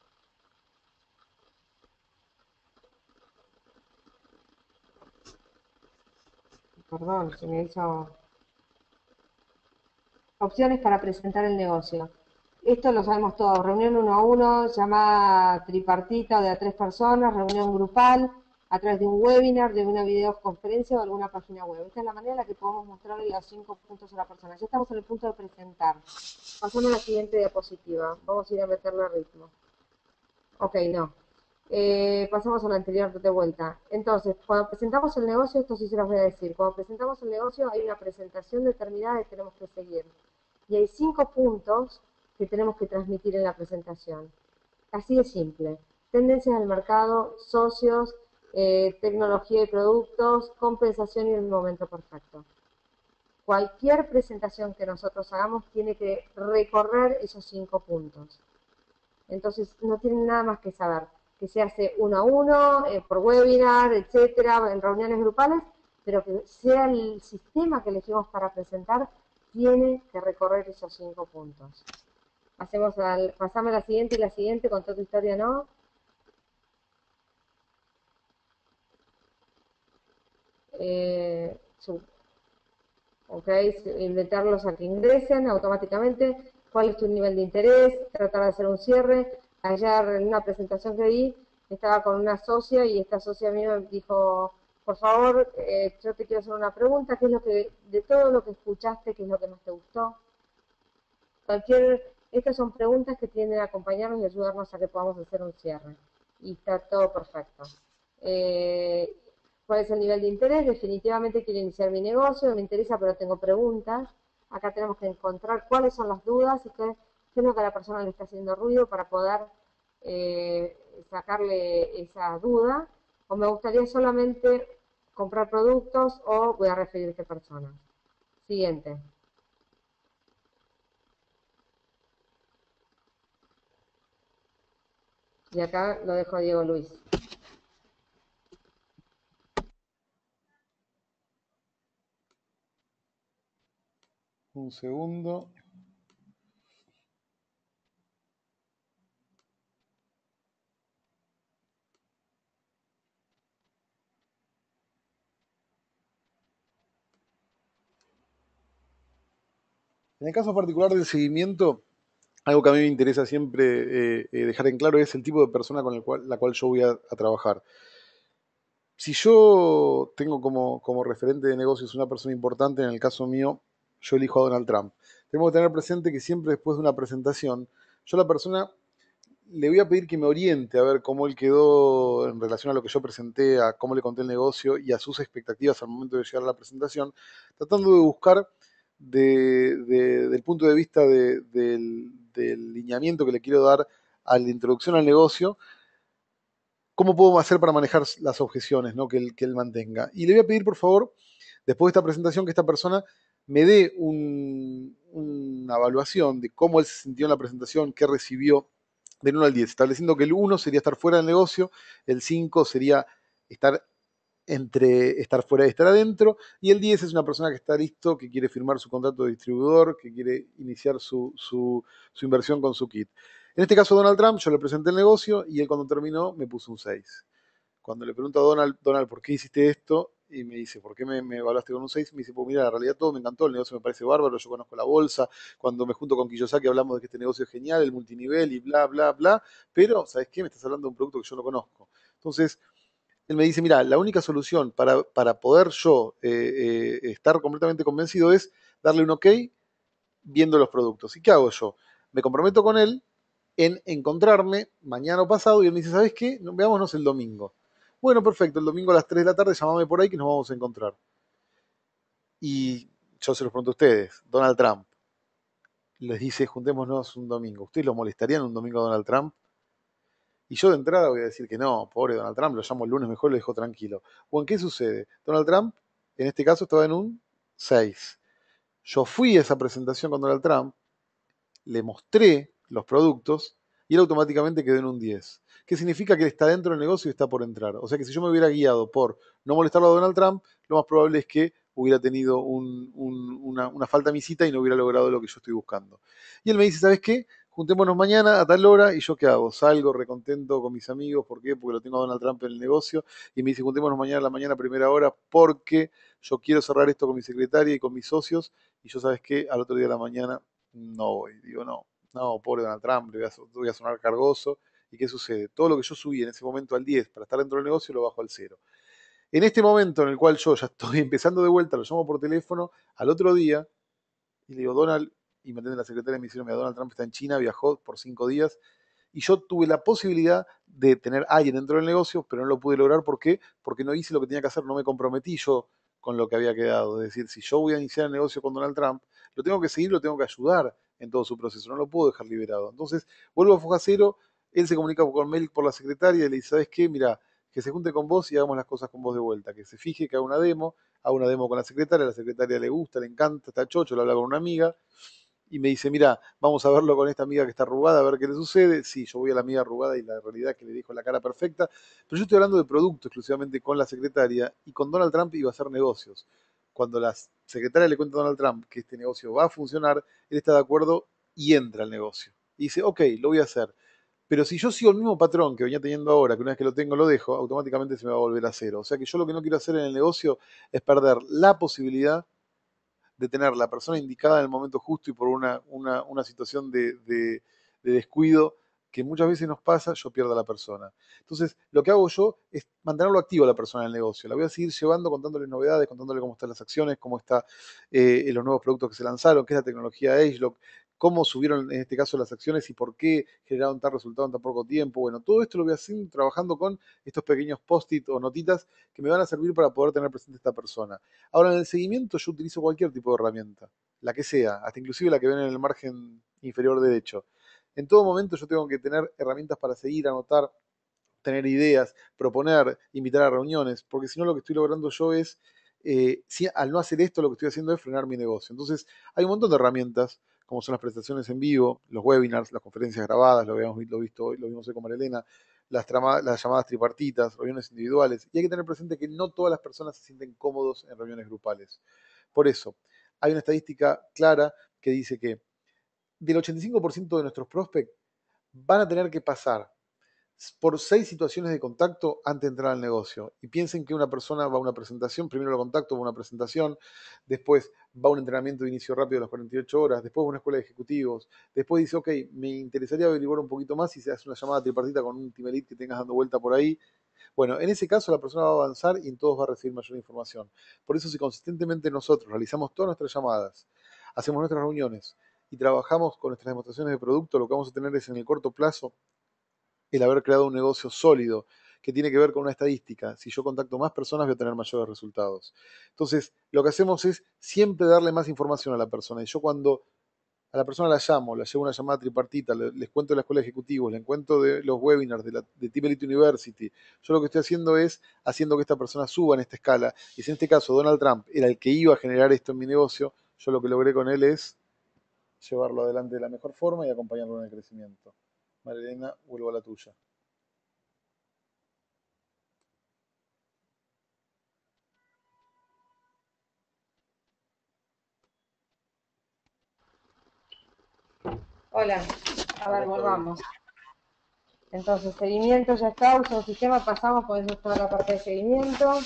Perdón, se me hizo... Opciones para presentar el negocio. Esto lo sabemos todos. Reunión uno a uno, llamada tripartita o de a tres personas, reunión grupal, a través de un webinar, de una videoconferencia o alguna página web. Esta es la manera en la que podemos mostrarle los cinco puntos a la persona. Ya estamos en el punto de presentar. Pasamos a la siguiente diapositiva. Vamos a ir a meterle ritmo. Ok, no. Eh, pasamos a la anterior de vuelta. Entonces, cuando presentamos el negocio, esto sí se los voy a decir. Cuando presentamos el negocio hay una presentación determinada que tenemos que seguir. Y hay cinco puntos que tenemos que transmitir en la presentación. Así de simple. Tendencias del mercado, socios, eh, tecnología y productos, compensación y el momento perfecto. Cualquier presentación que nosotros hagamos tiene que recorrer esos cinco puntos. Entonces, no tienen nada más que saber, que se hace uno a uno, eh, por webinar, etcétera, en reuniones grupales, pero que sea el sistema que elegimos para presentar, tiene que recorrer esos cinco puntos. Hacemos al, pasame la siguiente y la siguiente, contó tu historia, ¿no? Eh, ok, invitarlos a que ingresen automáticamente, cuál es tu nivel de interés, tratar de hacer un cierre. Ayer en una presentación que di, estaba con una socia y esta socia mía me dijo, por favor, eh, yo te quiero hacer una pregunta, ¿qué es lo que, de todo lo que escuchaste, qué es lo que más te gustó? Cualquier, estas son preguntas que tienden a acompañarnos y ayudarnos a que podamos hacer un cierre. Y está todo perfecto. Eh, ¿Cuál es el nivel de interés? Definitivamente quiero iniciar mi negocio, me interesa pero tengo preguntas. Acá tenemos que encontrar cuáles son las dudas y qué, qué es lo que a la persona le está haciendo ruido para poder eh, sacarle esa duda. O me gustaría solamente comprar productos o voy a referirte personas. Siguiente. Y acá lo dejo a Diego Luis. Un segundo. En el caso particular del seguimiento, algo que a mí me interesa siempre eh, eh, dejar en claro es el tipo de persona con el cual, la cual yo voy a, a trabajar. Si yo tengo como, como referente de negocios una persona importante, en el caso mío, yo elijo a Donald Trump. Tenemos que tener presente que siempre después de una presentación, yo a la persona le voy a pedir que me oriente a ver cómo él quedó en relación a lo que yo presenté, a cómo le conté el negocio y a sus expectativas al momento de llegar a la presentación, tratando de buscar de, de, del punto de vista de, del, del lineamiento que le quiero dar a la introducción al negocio, cómo puedo hacer para manejar las objeciones, ¿no? que, él, que él mantenga. Y le voy a pedir, por favor, después de esta presentación, que esta persona me dé un, una evaluación de cómo él se sintió en la presentación, qué recibió del uno al diez, estableciendo que el uno sería estar fuera del negocio, el cinco sería estar entre estar fuera y estar adentro, y el diez es una persona que está listo, que quiere firmar su contrato de distribuidor, que quiere iniciar su, su, su inversión con su kit. En este caso, Donald Trump, yo le presenté el negocio y él cuando terminó me puso un seis. Cuando le pregunto a Donald, Donald, ¿por qué hiciste esto? Y me dice, ¿por qué me, me evaluaste con un seis? Me dice, pues mira, en realidad todo me encantó, el negocio me parece bárbaro, yo conozco la bolsa, cuando me junto con Kiyosaki hablamos de que este negocio es genial, el multinivel y bla, bla, bla, pero, ¿sabes qué? Me estás hablando de un producto que yo no conozco. Entonces, él me dice, mira, la única solución para, para poder yo eh, eh, estar completamente convencido es darle un ok viendo los productos. ¿Y qué hago yo? Me comprometo con él en encontrarme mañana o pasado y él me dice, ¿sabes qué? Veámonos el domingo. Bueno, perfecto, el domingo a las tres de la tarde llamame por ahí que nos vamos a encontrar. Y yo se los pregunto a ustedes, Donald Trump les dice, juntémonos un domingo. ¿Ustedes lo molestarían un domingo a Donald Trump? Y yo de entrada voy a decir que no, pobre Donald Trump, lo llamo el lunes mejor y lo dejo tranquilo. Bueno, ¿qué sucede? Donald Trump, en este caso, estaba en un seis. Yo fui a esa presentación con Donald Trump, le mostré los productos y él automáticamente quedó en un diez. ¿Qué significa? Que él está dentro del negocio y está por entrar. O sea que si yo me hubiera guiado por no molestarlo a Donald Trump, lo más probable es que hubiera tenido un, un, una, una falta a mi cita y no hubiera logrado lo que yo estoy buscando. Y él me dice, ¿sabes qué? Juntémonos mañana a tal hora y yo qué hago, salgo recontento con mis amigos, ¿por qué? Porque lo tengo a Donald Trump en el negocio y me dice, juntémonos mañana a la mañana a primera hora porque yo quiero cerrar esto con mi secretaria y con mis socios y yo, ¿sabes qué? Al otro día de la mañana no voy, digo, no, no, pobre Donald Trump, le voy a, voy a sonar cargoso. ¿Y qué sucede? Todo lo que yo subí en ese momento al diez para estar dentro del negocio lo bajo al cero. En este momento en el cual yo ya estoy empezando de vuelta, lo llamo por teléfono al otro día y le digo, Donald, y me atiende la secretaria y me dice, mira, Donald Trump está en China, viajó por cinco días, y yo tuve la posibilidad de tener a alguien dentro del negocio, pero no lo pude lograr. ¿Por qué? Porque no hice lo que tenía que hacer, no me comprometí yo con lo que había quedado. Es decir, si yo voy a iniciar el negocio con Donald Trump, lo tengo que seguir, lo tengo que ayudar en todo su proceso, no lo puedo dejar liberado. Entonces, vuelvo a Foja Cero, él se comunica con Mel por la secretaria y le dice, ¿sabes qué? Mira, que se junte con vos y hagamos las cosas con vos de vuelta, que se fije que haga una demo, haga una demo con la secretaria, a la secretaria le gusta, le encanta, está chocho, lo habla con una amiga, y me dice, mira, vamos a verlo con esta amiga que está arrugada, a ver qué le sucede. Sí, yo voy a la amiga arrugada y la realidad es que le dijo la cara perfecta, pero yo estoy hablando de producto exclusivamente con la secretaria y con Donald Trump iba a hacer negocios. Cuando la secretaria le cuenta a Donald Trump que este negocio va a funcionar, él está de acuerdo y entra al negocio. Y dice, ok, lo voy a hacer. Pero si yo sigo el mismo patrón que venía teniendo ahora, que una vez que lo tengo lo dejo, automáticamente se me va a volver a cero. O sea que yo lo que no quiero hacer en el negocio es perder la posibilidad de tener la persona indicada en el momento justo y por una, una, una situación de, de, de, descuido que muchas veces nos pasa, yo pierdo a la persona. Entonces, lo que hago yo es mantenerlo activo a la persona en el negocio. La voy a seguir llevando, contándole novedades, contándole cómo están las acciones, cómo están eh, los nuevos productos que se lanzaron, qué es la tecnología AgeLock, cómo subieron en este caso las acciones y por qué generaron tal resultado en tan poco tiempo. Bueno, todo esto lo voy a hacer trabajando con estos pequeños post-it o notitas que me van a servir para poder tener presente a esta persona. Ahora, en el seguimiento yo utilizo cualquier tipo de herramienta, la que sea, hasta inclusive la que ven en el margen inferior derecho. En todo momento yo tengo que tener herramientas para seguir, anotar, tener ideas, proponer, invitar a reuniones, porque si no lo que estoy logrando yo es, eh, si, al no hacer esto, lo que estoy haciendo es frenar mi negocio. Entonces, hay un montón de herramientas, como son las presentaciones en vivo, los webinars, las conferencias grabadas, lo habíamos lo visto hoy, lo vimos hoy con Marilena, las, trama, las llamadas tripartitas, reuniones individuales, y hay que tener presente que no todas las personas se sienten cómodos en reuniones grupales. Por eso, hay una estadística clara que dice que del ochenta y cinco por ciento de nuestros prospects van a tener que pasar por seis situaciones de contacto antes de entrar al negocio. Y piensen que una persona va a una presentación, primero lo contacto, va a una presentación, después va a un entrenamiento de inicio rápido a las cuarenta y ocho horas, después va a una escuela de ejecutivos, después dice, ok, me interesaría averiguar un poquito más si se hace una llamada tripartita con un team elite que tengas dando vuelta por ahí. Bueno, en ese caso la persona va a avanzar y en todos va a recibir mayor información. Por eso si consistentemente nosotros realizamos todas nuestras llamadas, hacemos nuestras reuniones y trabajamos con nuestras demostraciones de producto, lo que vamos a tener es en el corto plazo el haber creado un negocio sólido que tiene que ver con una estadística. Si yo contacto más personas voy a tener mayores resultados. Entonces, lo que hacemos es siempre darle más información a la persona. Y yo cuando a la persona la llamo, la llevo una llamada tripartita, les, les cuento de la escuela de ejecutivos, les cuento de los webinars de, la, de Team Elite University. Yo lo que estoy haciendo es haciendo que esta persona suba en esta escala. Y si en este caso Donald Trump era el que iba a generar esto en mi negocio, yo lo que logré con él es llevarlo adelante de la mejor forma y acompañarlo en el crecimiento. Marilena, vuelvo a la tuya. Hola, a ver, Ahora todo bien. volvamos. Entonces, seguimiento ya está, uso un sistema, pasamos, por eso toda la parte de seguimiento.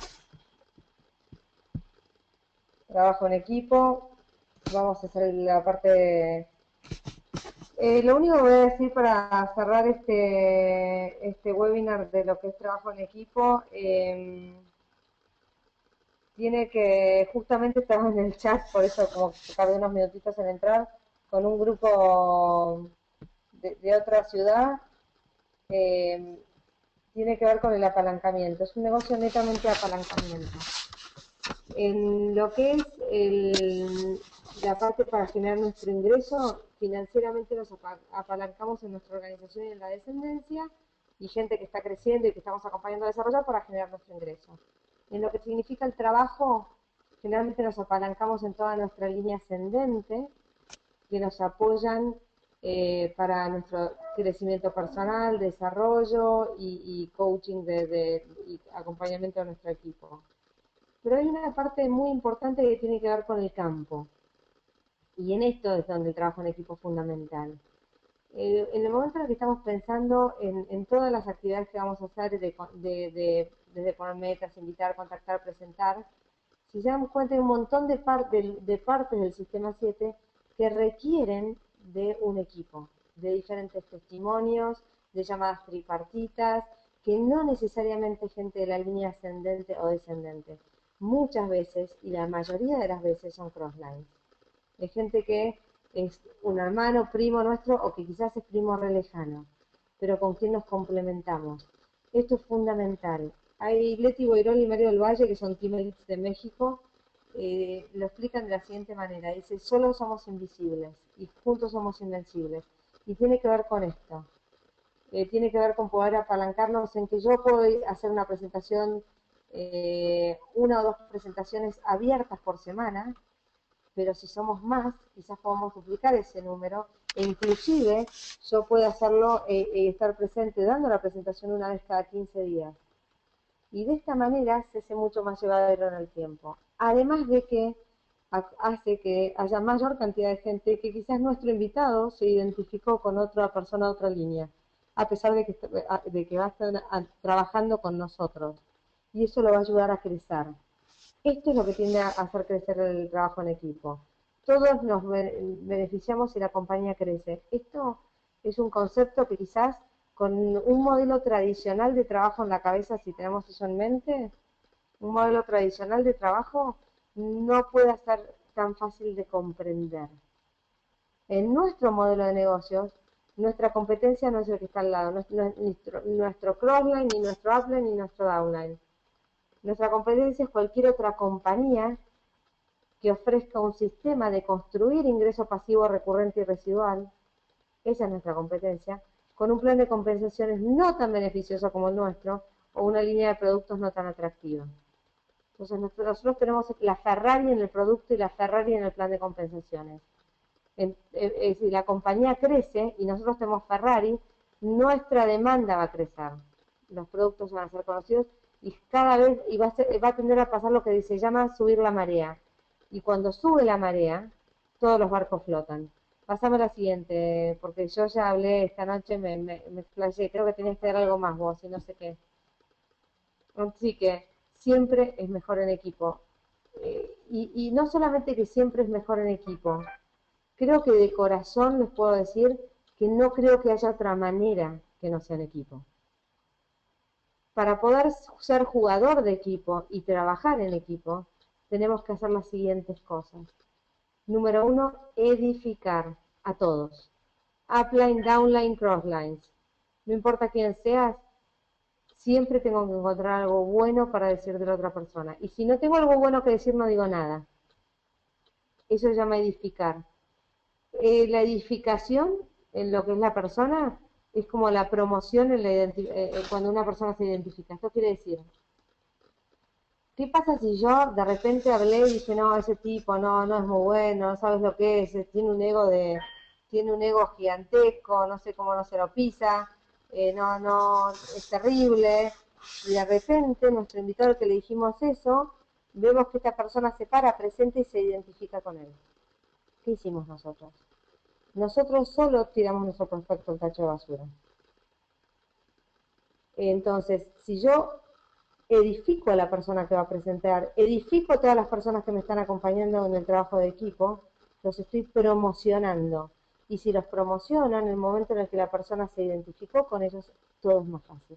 Trabajo en equipo. Vamos a hacer la parte de... Eh, lo único que voy a decir para cerrar este, este webinar de lo que es trabajo en equipo, eh, tiene que, justamente estaba en el chat, por eso como que tardé unos minutitos en entrar, con un grupo de, de otra ciudad, eh, tiene que ver con el apalancamiento. Es un negocio netamente de apalancamiento. En lo que es el, la parte para generar nuestro ingreso, financieramente nos apalancamos en nuestra organización y en la descendencia, y gente que está creciendo y que estamos acompañando a desarrollar para generar nuestro ingreso. En lo que significa el trabajo, generalmente nos apalancamos en toda nuestra línea ascendente, que nos apoyan eh, para nuestro crecimiento personal, desarrollo y, y coaching de, de, y acompañamiento de nuestro equipo. Pero hay una parte muy importante que tiene que ver con el campo. Y en esto es donde el trabajo en equipo es fundamental. Eh, en el momento en el que estamos pensando en, en todas las actividades que vamos a hacer, de, de, de, desde poner metas, invitar, contactar, presentar, si se dan cuenta hay un montón de, par, de, de partes del sistema siete que requieren de un equipo, de diferentes testimonios, de llamadas tripartitas, que no necesariamente gente de la línea ascendente o descendente. Muchas veces, y la mayoría de las veces, son crosslines. Es gente que es un hermano, primo nuestro, o que quizás es primo re lejano, pero con quien nos complementamos. Esto es fundamental. Hay Leti Boirol y Mario del Valle, que son team leads de México, eh, lo explican de la siguiente manera. Dice, solo somos invisibles y juntos somos invencibles. Y tiene que ver con esto. Eh, tiene que ver con poder apalancarnos en que yo puedo hacer una presentación, eh, una o dos presentaciones abiertas por semana, pero si somos más, quizás podamos duplicar ese número, e inclusive yo puedo hacerlo y eh, eh, estar presente dando la presentación una vez cada quince días. Y de esta manera se hace mucho más llevadero en el tiempo. Además de que hace que haya mayor cantidad de gente que quizás nuestro invitado se identificó con otra persona de otra línea, a pesar de que, de que va a estar trabajando con nosotros. Y eso lo va a ayudar a crecer. Esto es lo que tiende a hacer crecer el trabajo en equipo. Todos nos beneficiamos si la compañía crece. Esto es un concepto que quizás con un modelo tradicional de trabajo en la cabeza, si tenemos eso en mente, un modelo tradicional de trabajo no puede ser tan fácil de comprender. En nuestro modelo de negocios, nuestra competencia no es el que está al lado, nuestro, nuestro crossline, ni nuestro upline, ni nuestro downline. Nuestra competencia es cualquier otra compañía que ofrezca un sistema de construir ingreso pasivo recurrente y residual. Esa es nuestra competencia, con un plan de compensaciones no tan beneficioso como el nuestro, o una línea de productos no tan atractiva. Entonces nosotros, nosotros tenemos la Ferrari en el producto y la Ferrari en el plan de compensaciones. En, eh, si la compañía crece y nosotros tenemos Ferrari, nuestra demanda va a crecer. Los productos van a ser conocidos y cada vez y va, a ser, va a tender a pasar lo que se llama subir la marea. Y cuando sube la marea, todos los barcos flotan. Pasame la siguiente, porque yo ya hablé esta noche, me, me, me explayé, creo que tenías que dar algo más vos y no sé qué. Así que siempre es mejor en equipo. Eh, y, y no solamente que siempre es mejor en equipo, creo que de corazón les puedo decir que no creo que haya otra manera que no sea en equipo. Para poder ser jugador de equipo y trabajar en equipo, tenemos que hacer las siguientes cosas. Número uno, edificar a todos. Upline, downline, crosslines. No importa quién seas, siempre tengo que encontrar algo bueno para decir de la otra persona. Y si no tengo algo bueno que decir, no digo nada. Eso se llama edificar. Eh, la edificación en lo que es la persona es como la promoción en la eh, cuando una persona se identifica. Esto quiere decir ¿qué pasa si yo de repente hablé y dije, no, ese tipo no, no es muy bueno, no sabes lo que es, tiene un ego de, tiene un ego gigantesco, no sé cómo no se lo pisa, eh, no, no, es terrible, y de repente nuestro invitado al que le dijimos eso, vemos que esta persona se para, presente y se identifica con él. ¿Qué hicimos nosotros? Nosotros solo tiramos nuestro prospecto al tacho de basura. Entonces, si yo edifico a la persona que va a presentar, edifico a todas las personas que me están acompañando en el trabajo de equipo, los estoy promocionando. Y si los promociono en el momento en el que la persona se identificó con ellos, todo es más fácil.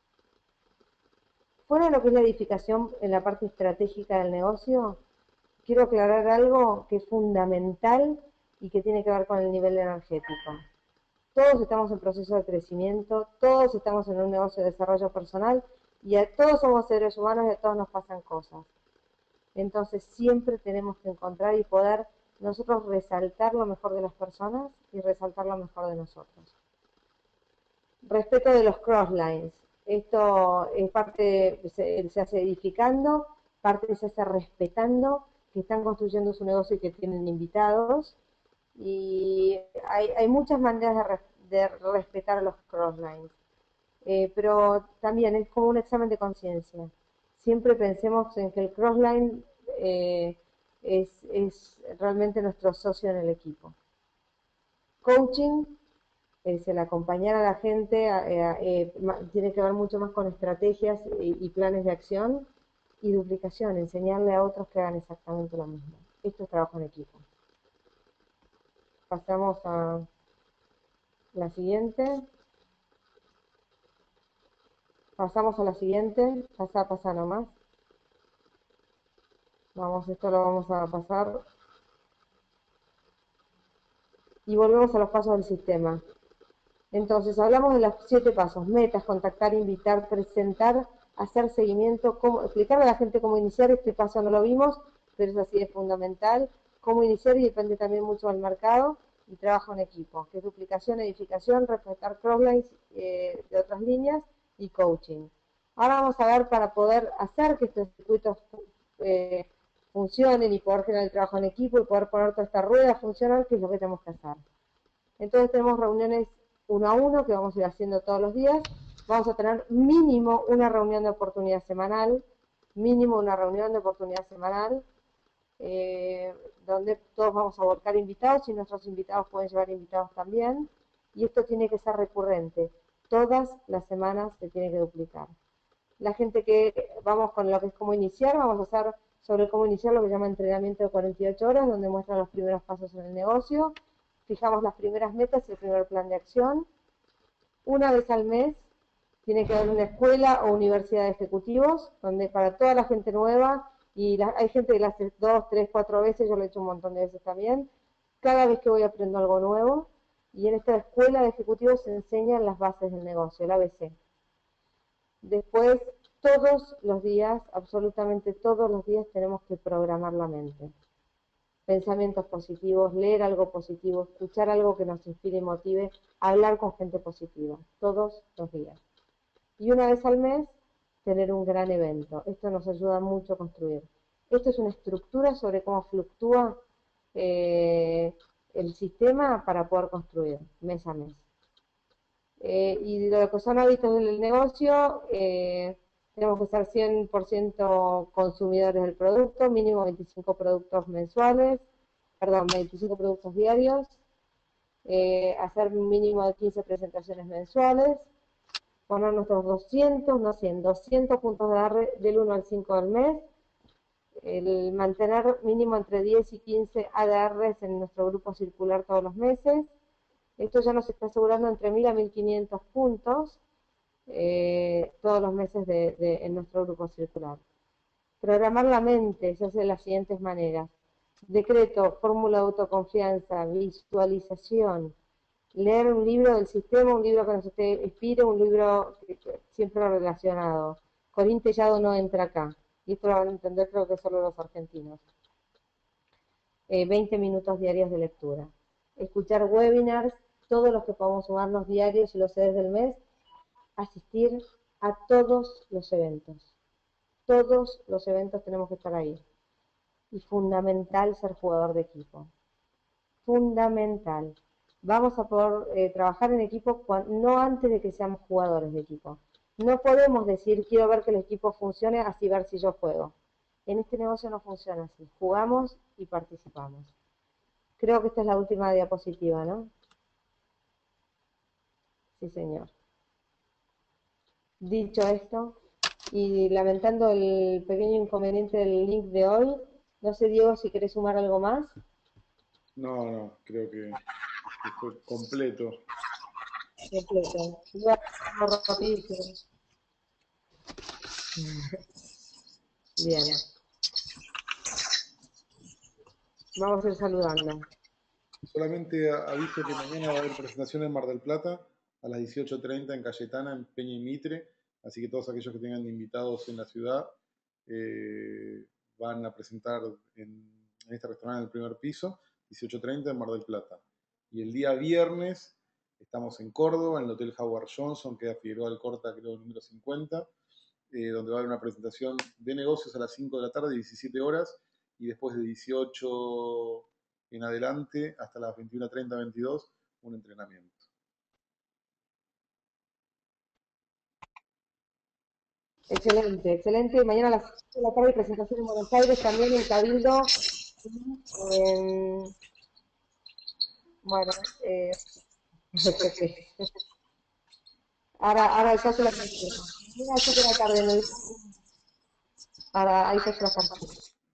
Fuera de lo que es la edificación en la parte estratégica del negocio, quiero aclarar algo que es fundamental y que tiene que ver con el nivel energético. Todos estamos en proceso de crecimiento, todos estamos en un negocio de desarrollo personal y a todos somos seres humanos y a todos nos pasan cosas. Entonces siempre tenemos que encontrar y poder nosotros resaltar lo mejor de las personas y resaltar lo mejor de nosotros. Respecto de los crosslines, esto es parte, se, se hace edificando, parte se hace respetando, que están construyendo su negocio y que tienen invitados. Y hay, hay muchas maneras de, res, de respetar los crosslines, eh, pero también es como un examen de conciencia. Siempre pensemos en que el crossline eh, es, es realmente nuestro socio en el equipo. Coaching es el acompañar a la gente, eh, eh, tiene que ver mucho más con estrategias y, y planes de acción, y duplicación, enseñarle a otros que hagan exactamente lo mismo. Esto es trabajo en equipo. Pasamos a la siguiente. Pasamos a la siguiente. Pasa, pasa nomás. Vamos, esto lo vamos a pasar. Y volvemos a los pasos del sistema. Entonces, hablamos de los siete pasos. Metas, contactar, invitar, presentar, hacer seguimiento, cómo, explicarle a la gente cómo iniciar. Este paso no lo vimos, pero es así, es fundamental. Cómo iniciar y depende también mucho del mercado. Y trabajo en equipo, que es duplicación, edificación, respetar crosslines eh, de otras líneas y coaching. Ahora vamos a ver para poder hacer que estos circuitos eh, funcionen y poder generar el trabajo en equipo y poder poner toda esta rueda funcional, qué es lo que tenemos que hacer. Entonces tenemos reuniones uno a uno que vamos a ir haciendo todos los días. Vamos a tener mínimo una reunión de oportunidad semanal, mínimo una reunión de oportunidad semanal, eh, donde todos vamos a volcar invitados y nuestros invitados pueden llevar invitados también. Y esto tiene que ser recurrente. Todas las semanas se tiene que duplicar. La gente que vamos con lo que es cómo iniciar, vamos a hacer sobre cómo iniciar lo que se llama entrenamiento de cuarenta y ocho horas, donde muestran los primeros pasos en el negocio. Fijamos las primeras metas y el primer plan de acción. Una vez al mes tiene que haber una escuela o universidad de ejecutivos, donde para toda la gente nueva, y la, hay gente que la hace dos, tres, cuatro veces, yo lo he hecho un montón de veces también, cada vez que voy aprendo algo nuevo, y en esta escuela de ejecutivos se enseñan las bases del negocio, el A B C. Después, todos los días, absolutamente todos los días, tenemos que programar la mente. Pensamientos positivos, leer algo positivo, escuchar algo que nos inspire y motive, hablar con gente positiva, todos los días. Y una vez al mes, tener un gran evento. Esto nos ayuda mucho a construir. Esto es una estructura sobre cómo fluctúa eh, el sistema para poder construir mes a mes. Eh, y lo que son hábitos del negocio, eh, tenemos que ser cien por ciento consumidores del producto, mínimo veinticinco productos mensuales, perdón, veinticinco productos diarios, eh, hacer un mínimo de quince presentaciones mensuales, poner nuestros doscientos, no cien, doscientos puntos de agarre del uno al cinco del mes, el mantener mínimo entre diez y quince A D Rs en nuestro grupo circular todos los meses. Esto ya nos está asegurando entre mil a mil quinientos puntos eh, todos los meses de, de, en nuestro grupo circular. Programar la mente se hace de las siguientes maneras. Decreto, fórmula de autoconfianza, visualización, leer un libro del sistema, un libro que nos inspire, un libro siempre relacionado. Corín Tellado no entra acá. Y esto lo van a entender creo que solo los argentinos. Eh, veinte minutos diarios de lectura. Escuchar webinars, todos los que podamos sumarnos diarios y los C Ds del mes, asistir a todos los eventos. todos los eventos tenemos que estar ahí. Y fundamental ser jugador de equipo. Fundamental. Vamos a poder eh, trabajar en equipo cuando, no antes de que seamos jugadores de equipo. No podemos decir, quiero ver que el equipo funcione, así ver si yo juego. En este negocio no funciona así. Jugamos y participamos. Creo que esta es la última diapositiva, ¿no? Sí, señor. Dicho esto, y lamentando el pequeño inconveniente del link de hoy, no sé, Diego, si querés sumar algo más. No, no, creo que, que fue completo. Completo. Voy a hacerlo rapidito. Bien. Vamos a ir saludando. Solamente aviso que mañana va a haber presentación en Mar del Plata a las dieciocho treinta en Cayetana, en Peña y Mitre. Así que todos aquellos que tengan invitados en la ciudad eh, van a presentar en, en este restaurante en el primer piso, dieciocho treinta en Mar del Plata. Y el día viernes estamos en Córdoba, en el Hotel Howard Johnson, que es Figueroa Alcorta, creo, número cincuenta, eh, donde va a haber una presentación de negocios a las cinco de la tarde, diecisiete horas, y después de dieciocho en adelante, hasta las veintiuna treinta, veintidós, un entrenamiento. Excelente, excelente. Mañana a las cinco de la tarde presentación en Buenos Aires, también en Cabildo. Eh, bueno, eh, ahora, ahora ya se la presento. Mañana a las siete de la tarde, ¿no? Ahora ahí te la comparto.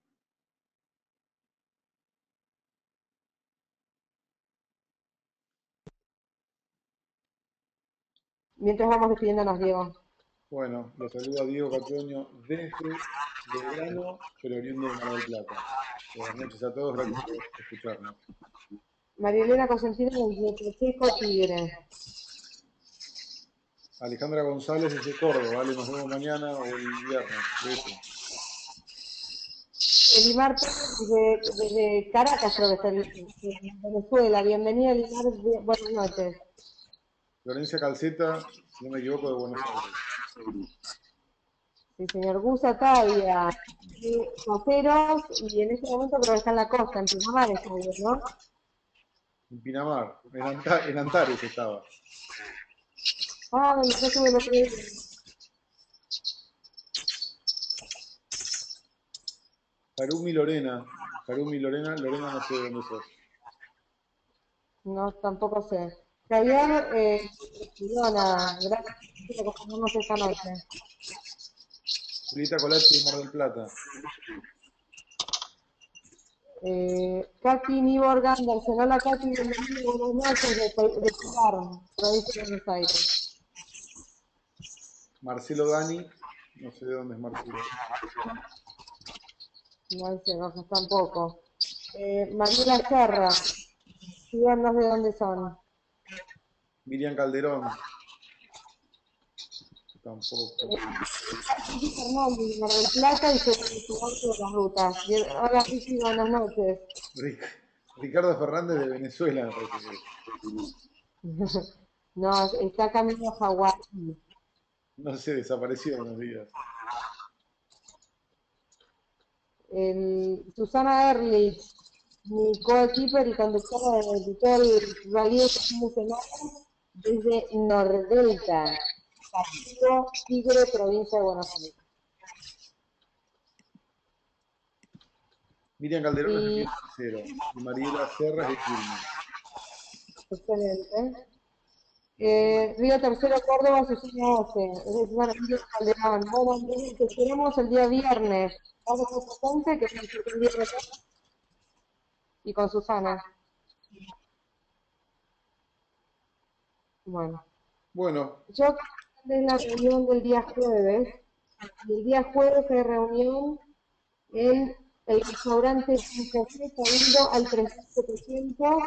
Mientras vamos despidiéndonos, Diego. Bueno, los saluda Diego Catoño desde Belgrano, pero oriundo de Mar del Plata. Buenas noches a todos, gracias por escucharnos. María Elena Cosentino desde Checo Tigre. Alejandra González desde Córdoba, ¿vale? Nos vemos mañana o el viernes. Beso. Elimar desde, desde Caracas, creo que está en Venezuela. Bienvenida, Elimar. Buenas noches. Florencia Calceta, si no me equivoco, de Buenos Aires. Sí, señor Gusa Tavia, costeros, y en este momento creo que está en la costa, en Pinamar, está bien, ¿no? En Pinamar, en, Anta en Antares estaba. Ah, bueno, yo estuve el otro día. Harumi Lorena, Harumi Lorena, Lorena no sé de dónde sos. No, tampoco sé. Javier, eh, Girona, gracias por acompañarnos esta noche. Julieta Colachi de Mar del Plata. Eh, Katy Nibor Gandersen, hola Katy, bienvenida, buenas noches de, de Pilar, provincia de Buenos Aires. Marcelo Dani, no sé de dónde es Marcelo. No sé, no, tampoco. Eh, Mariela Serra, díganos de dónde son. Miriam Calderón, tampoco. Ricky Fernández, de Mar del Plata, y su estudiante de las rutas. Bien, hola Ricky, buenas noches. Ric Ricardo Fernández de Venezuela, me parece que es. No, está camino a Hawái. No sé, desapareció unos días. El, Susana Erlich, mi coequiper y conductora de todo el rally este fin de semana, desde Nordelta, Partido Tigre, provincia de Buenos Aires. Miriam Calderón es de Y, Río Tercero y Mariela Serra es de Quilmes. excelente. Eh, Río Tercero, Córdoba, Susana Oce, es decir, Miriam Calderón. Bueno, Andrés, te esperamos el día viernes. Vamos a presente, que es el día de y con Susana. Bueno. Bueno, Yo en la reunión del día jueves, y el día jueves hay reunión en el restaurante San José, Cabildo al tres mil setecientos,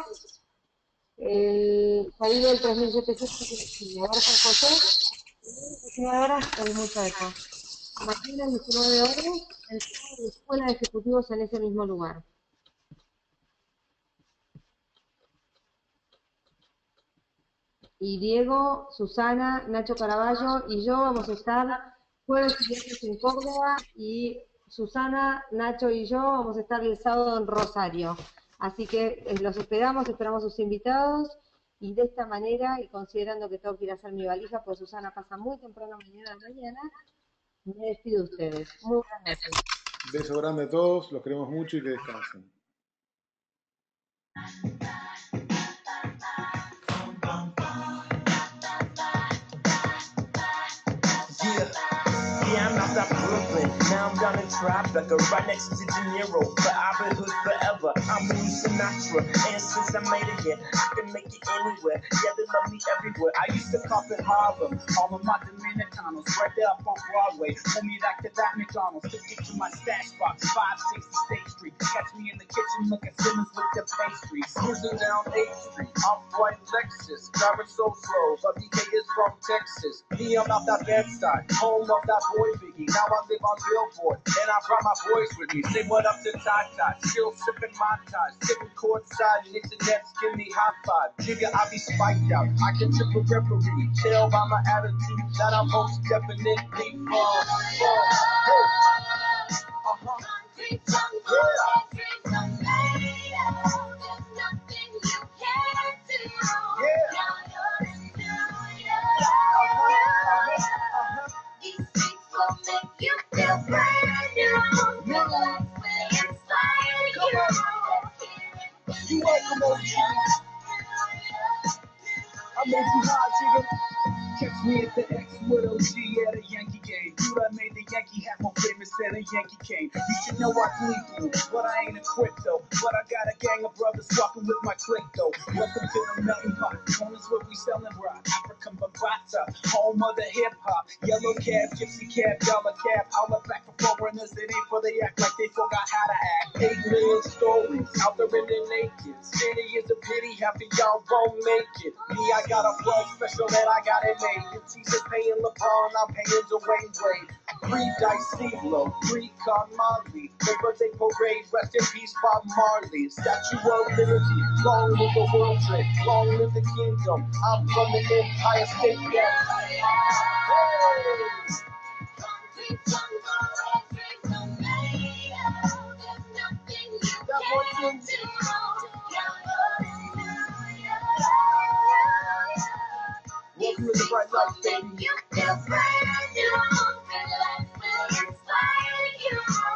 el Cabildo al tres mil setecientos, ahora San José, diecinueve horas, hay mucho eco. Mañana diecinueve horas, el centro de escuela de ejecutivos en ese mismo lugar. Y Diego, Susana, Nacho Caraballo y yo vamos a estar jueves y viernes en Córdoba y Susana, Nacho y yo vamos a estar el sábado en Rosario. Así que eh, los esperamos, esperamos sus invitados y de esta manera, y considerando que tengo que ir a hacer mi valija, pues Susana pasa muy temprano mañana de mañana, me despido de ustedes. Muy buenas noches. Beso grande a todos, los queremos mucho y que descansen. Yeah, I'm out of Brooklyn. Now I'm down in Tribeca, right next to De Niro. But I've been hood forever. I'm Louis Sinatra, and since I made it here, I can make it anywhere. Yeah, they love me everywhere. I used to cop in Harlem, all of my Dominicanos, right there up on Broadway. Pull me back to that McDonald's to get to my stash box, five sixty State Street. Catch me in the kitchen looking Simmons with the pastries. Cruising down eighth Street, off-white Lexus, driving so slow, but B K is from Texas. Me, I'm out that Bed-Stuy, home of that boy Biggie. Now I live on Billboard, and I brought my boys with me. Say what up to Tata, still sipping my ties, sitting courtside, Knicks and Nets give me high five. Nigga, I be spiked out, I can trip a referee. Tell by my attitude that I'm most definitely from, from, hey. Uh-huh. You feel brand new, relax, we inspire you. You welcome, O G. I made you hot, jigga. Catch me at the X with O G at a Yankee game. Dude, I made the Yankee hat more famous than a Yankee cane. You should know I bleed blue, but I ain't equipped though. But I got a gang of brothers walking with my clique though. Welcome to the melting pot. Home is where we selling rock. African Bambata, home of the hip hop. Yellow cab, gypsy cab, dollar cab. All the back for foreigners that ain't for they act like they forgot how to act. Eight million stories out there in the naked. City is a pity, half of y'all won't make it. Me, I got a plug special that I got it made. If Jesus paying LeBron, I'm paying Dwayne Wade. Free Dice CeeLo, free Con Marley. The birthday parade, rest in peace, Bob Marley. Statue of Liberty, long live the World Trade, long live the kingdom. I'm from the Empire State Gas. Hey! That one's in. Welcome to the bright light, baby. You feel brand new, relax, will inspire you.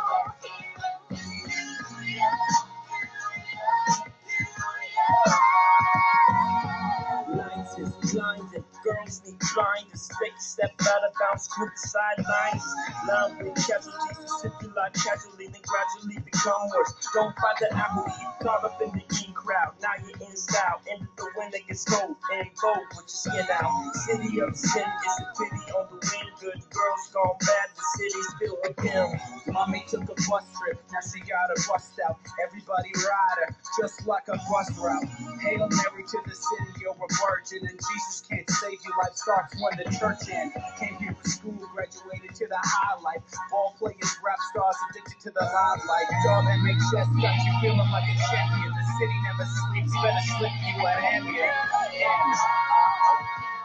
Lights is blinded, girls need blinders. Take a step out of bounds, to the sidelines. Loud with casualties, to sip you like casually, then gradually become worse. Don't fight the apple, you caught up in the in crowd. Now you're in style, into the wind that gets cold, and cold with your skin out. City of sin is a pity on the wind. Good girls gone bad, the city's filled with him. Mommy took a bus trip, now she got a bust out. Everybody ride her, just like a bus route. Hail Mary to the city, you're a virgin, and Jesus can't save you. Life starts when the church ends. Came here for school, graduated to the high life. Ball players, rap stars, addicted to the limelight. Dog M H S got you feeling like a champion. The city never sleeps, better slip you a hand here. And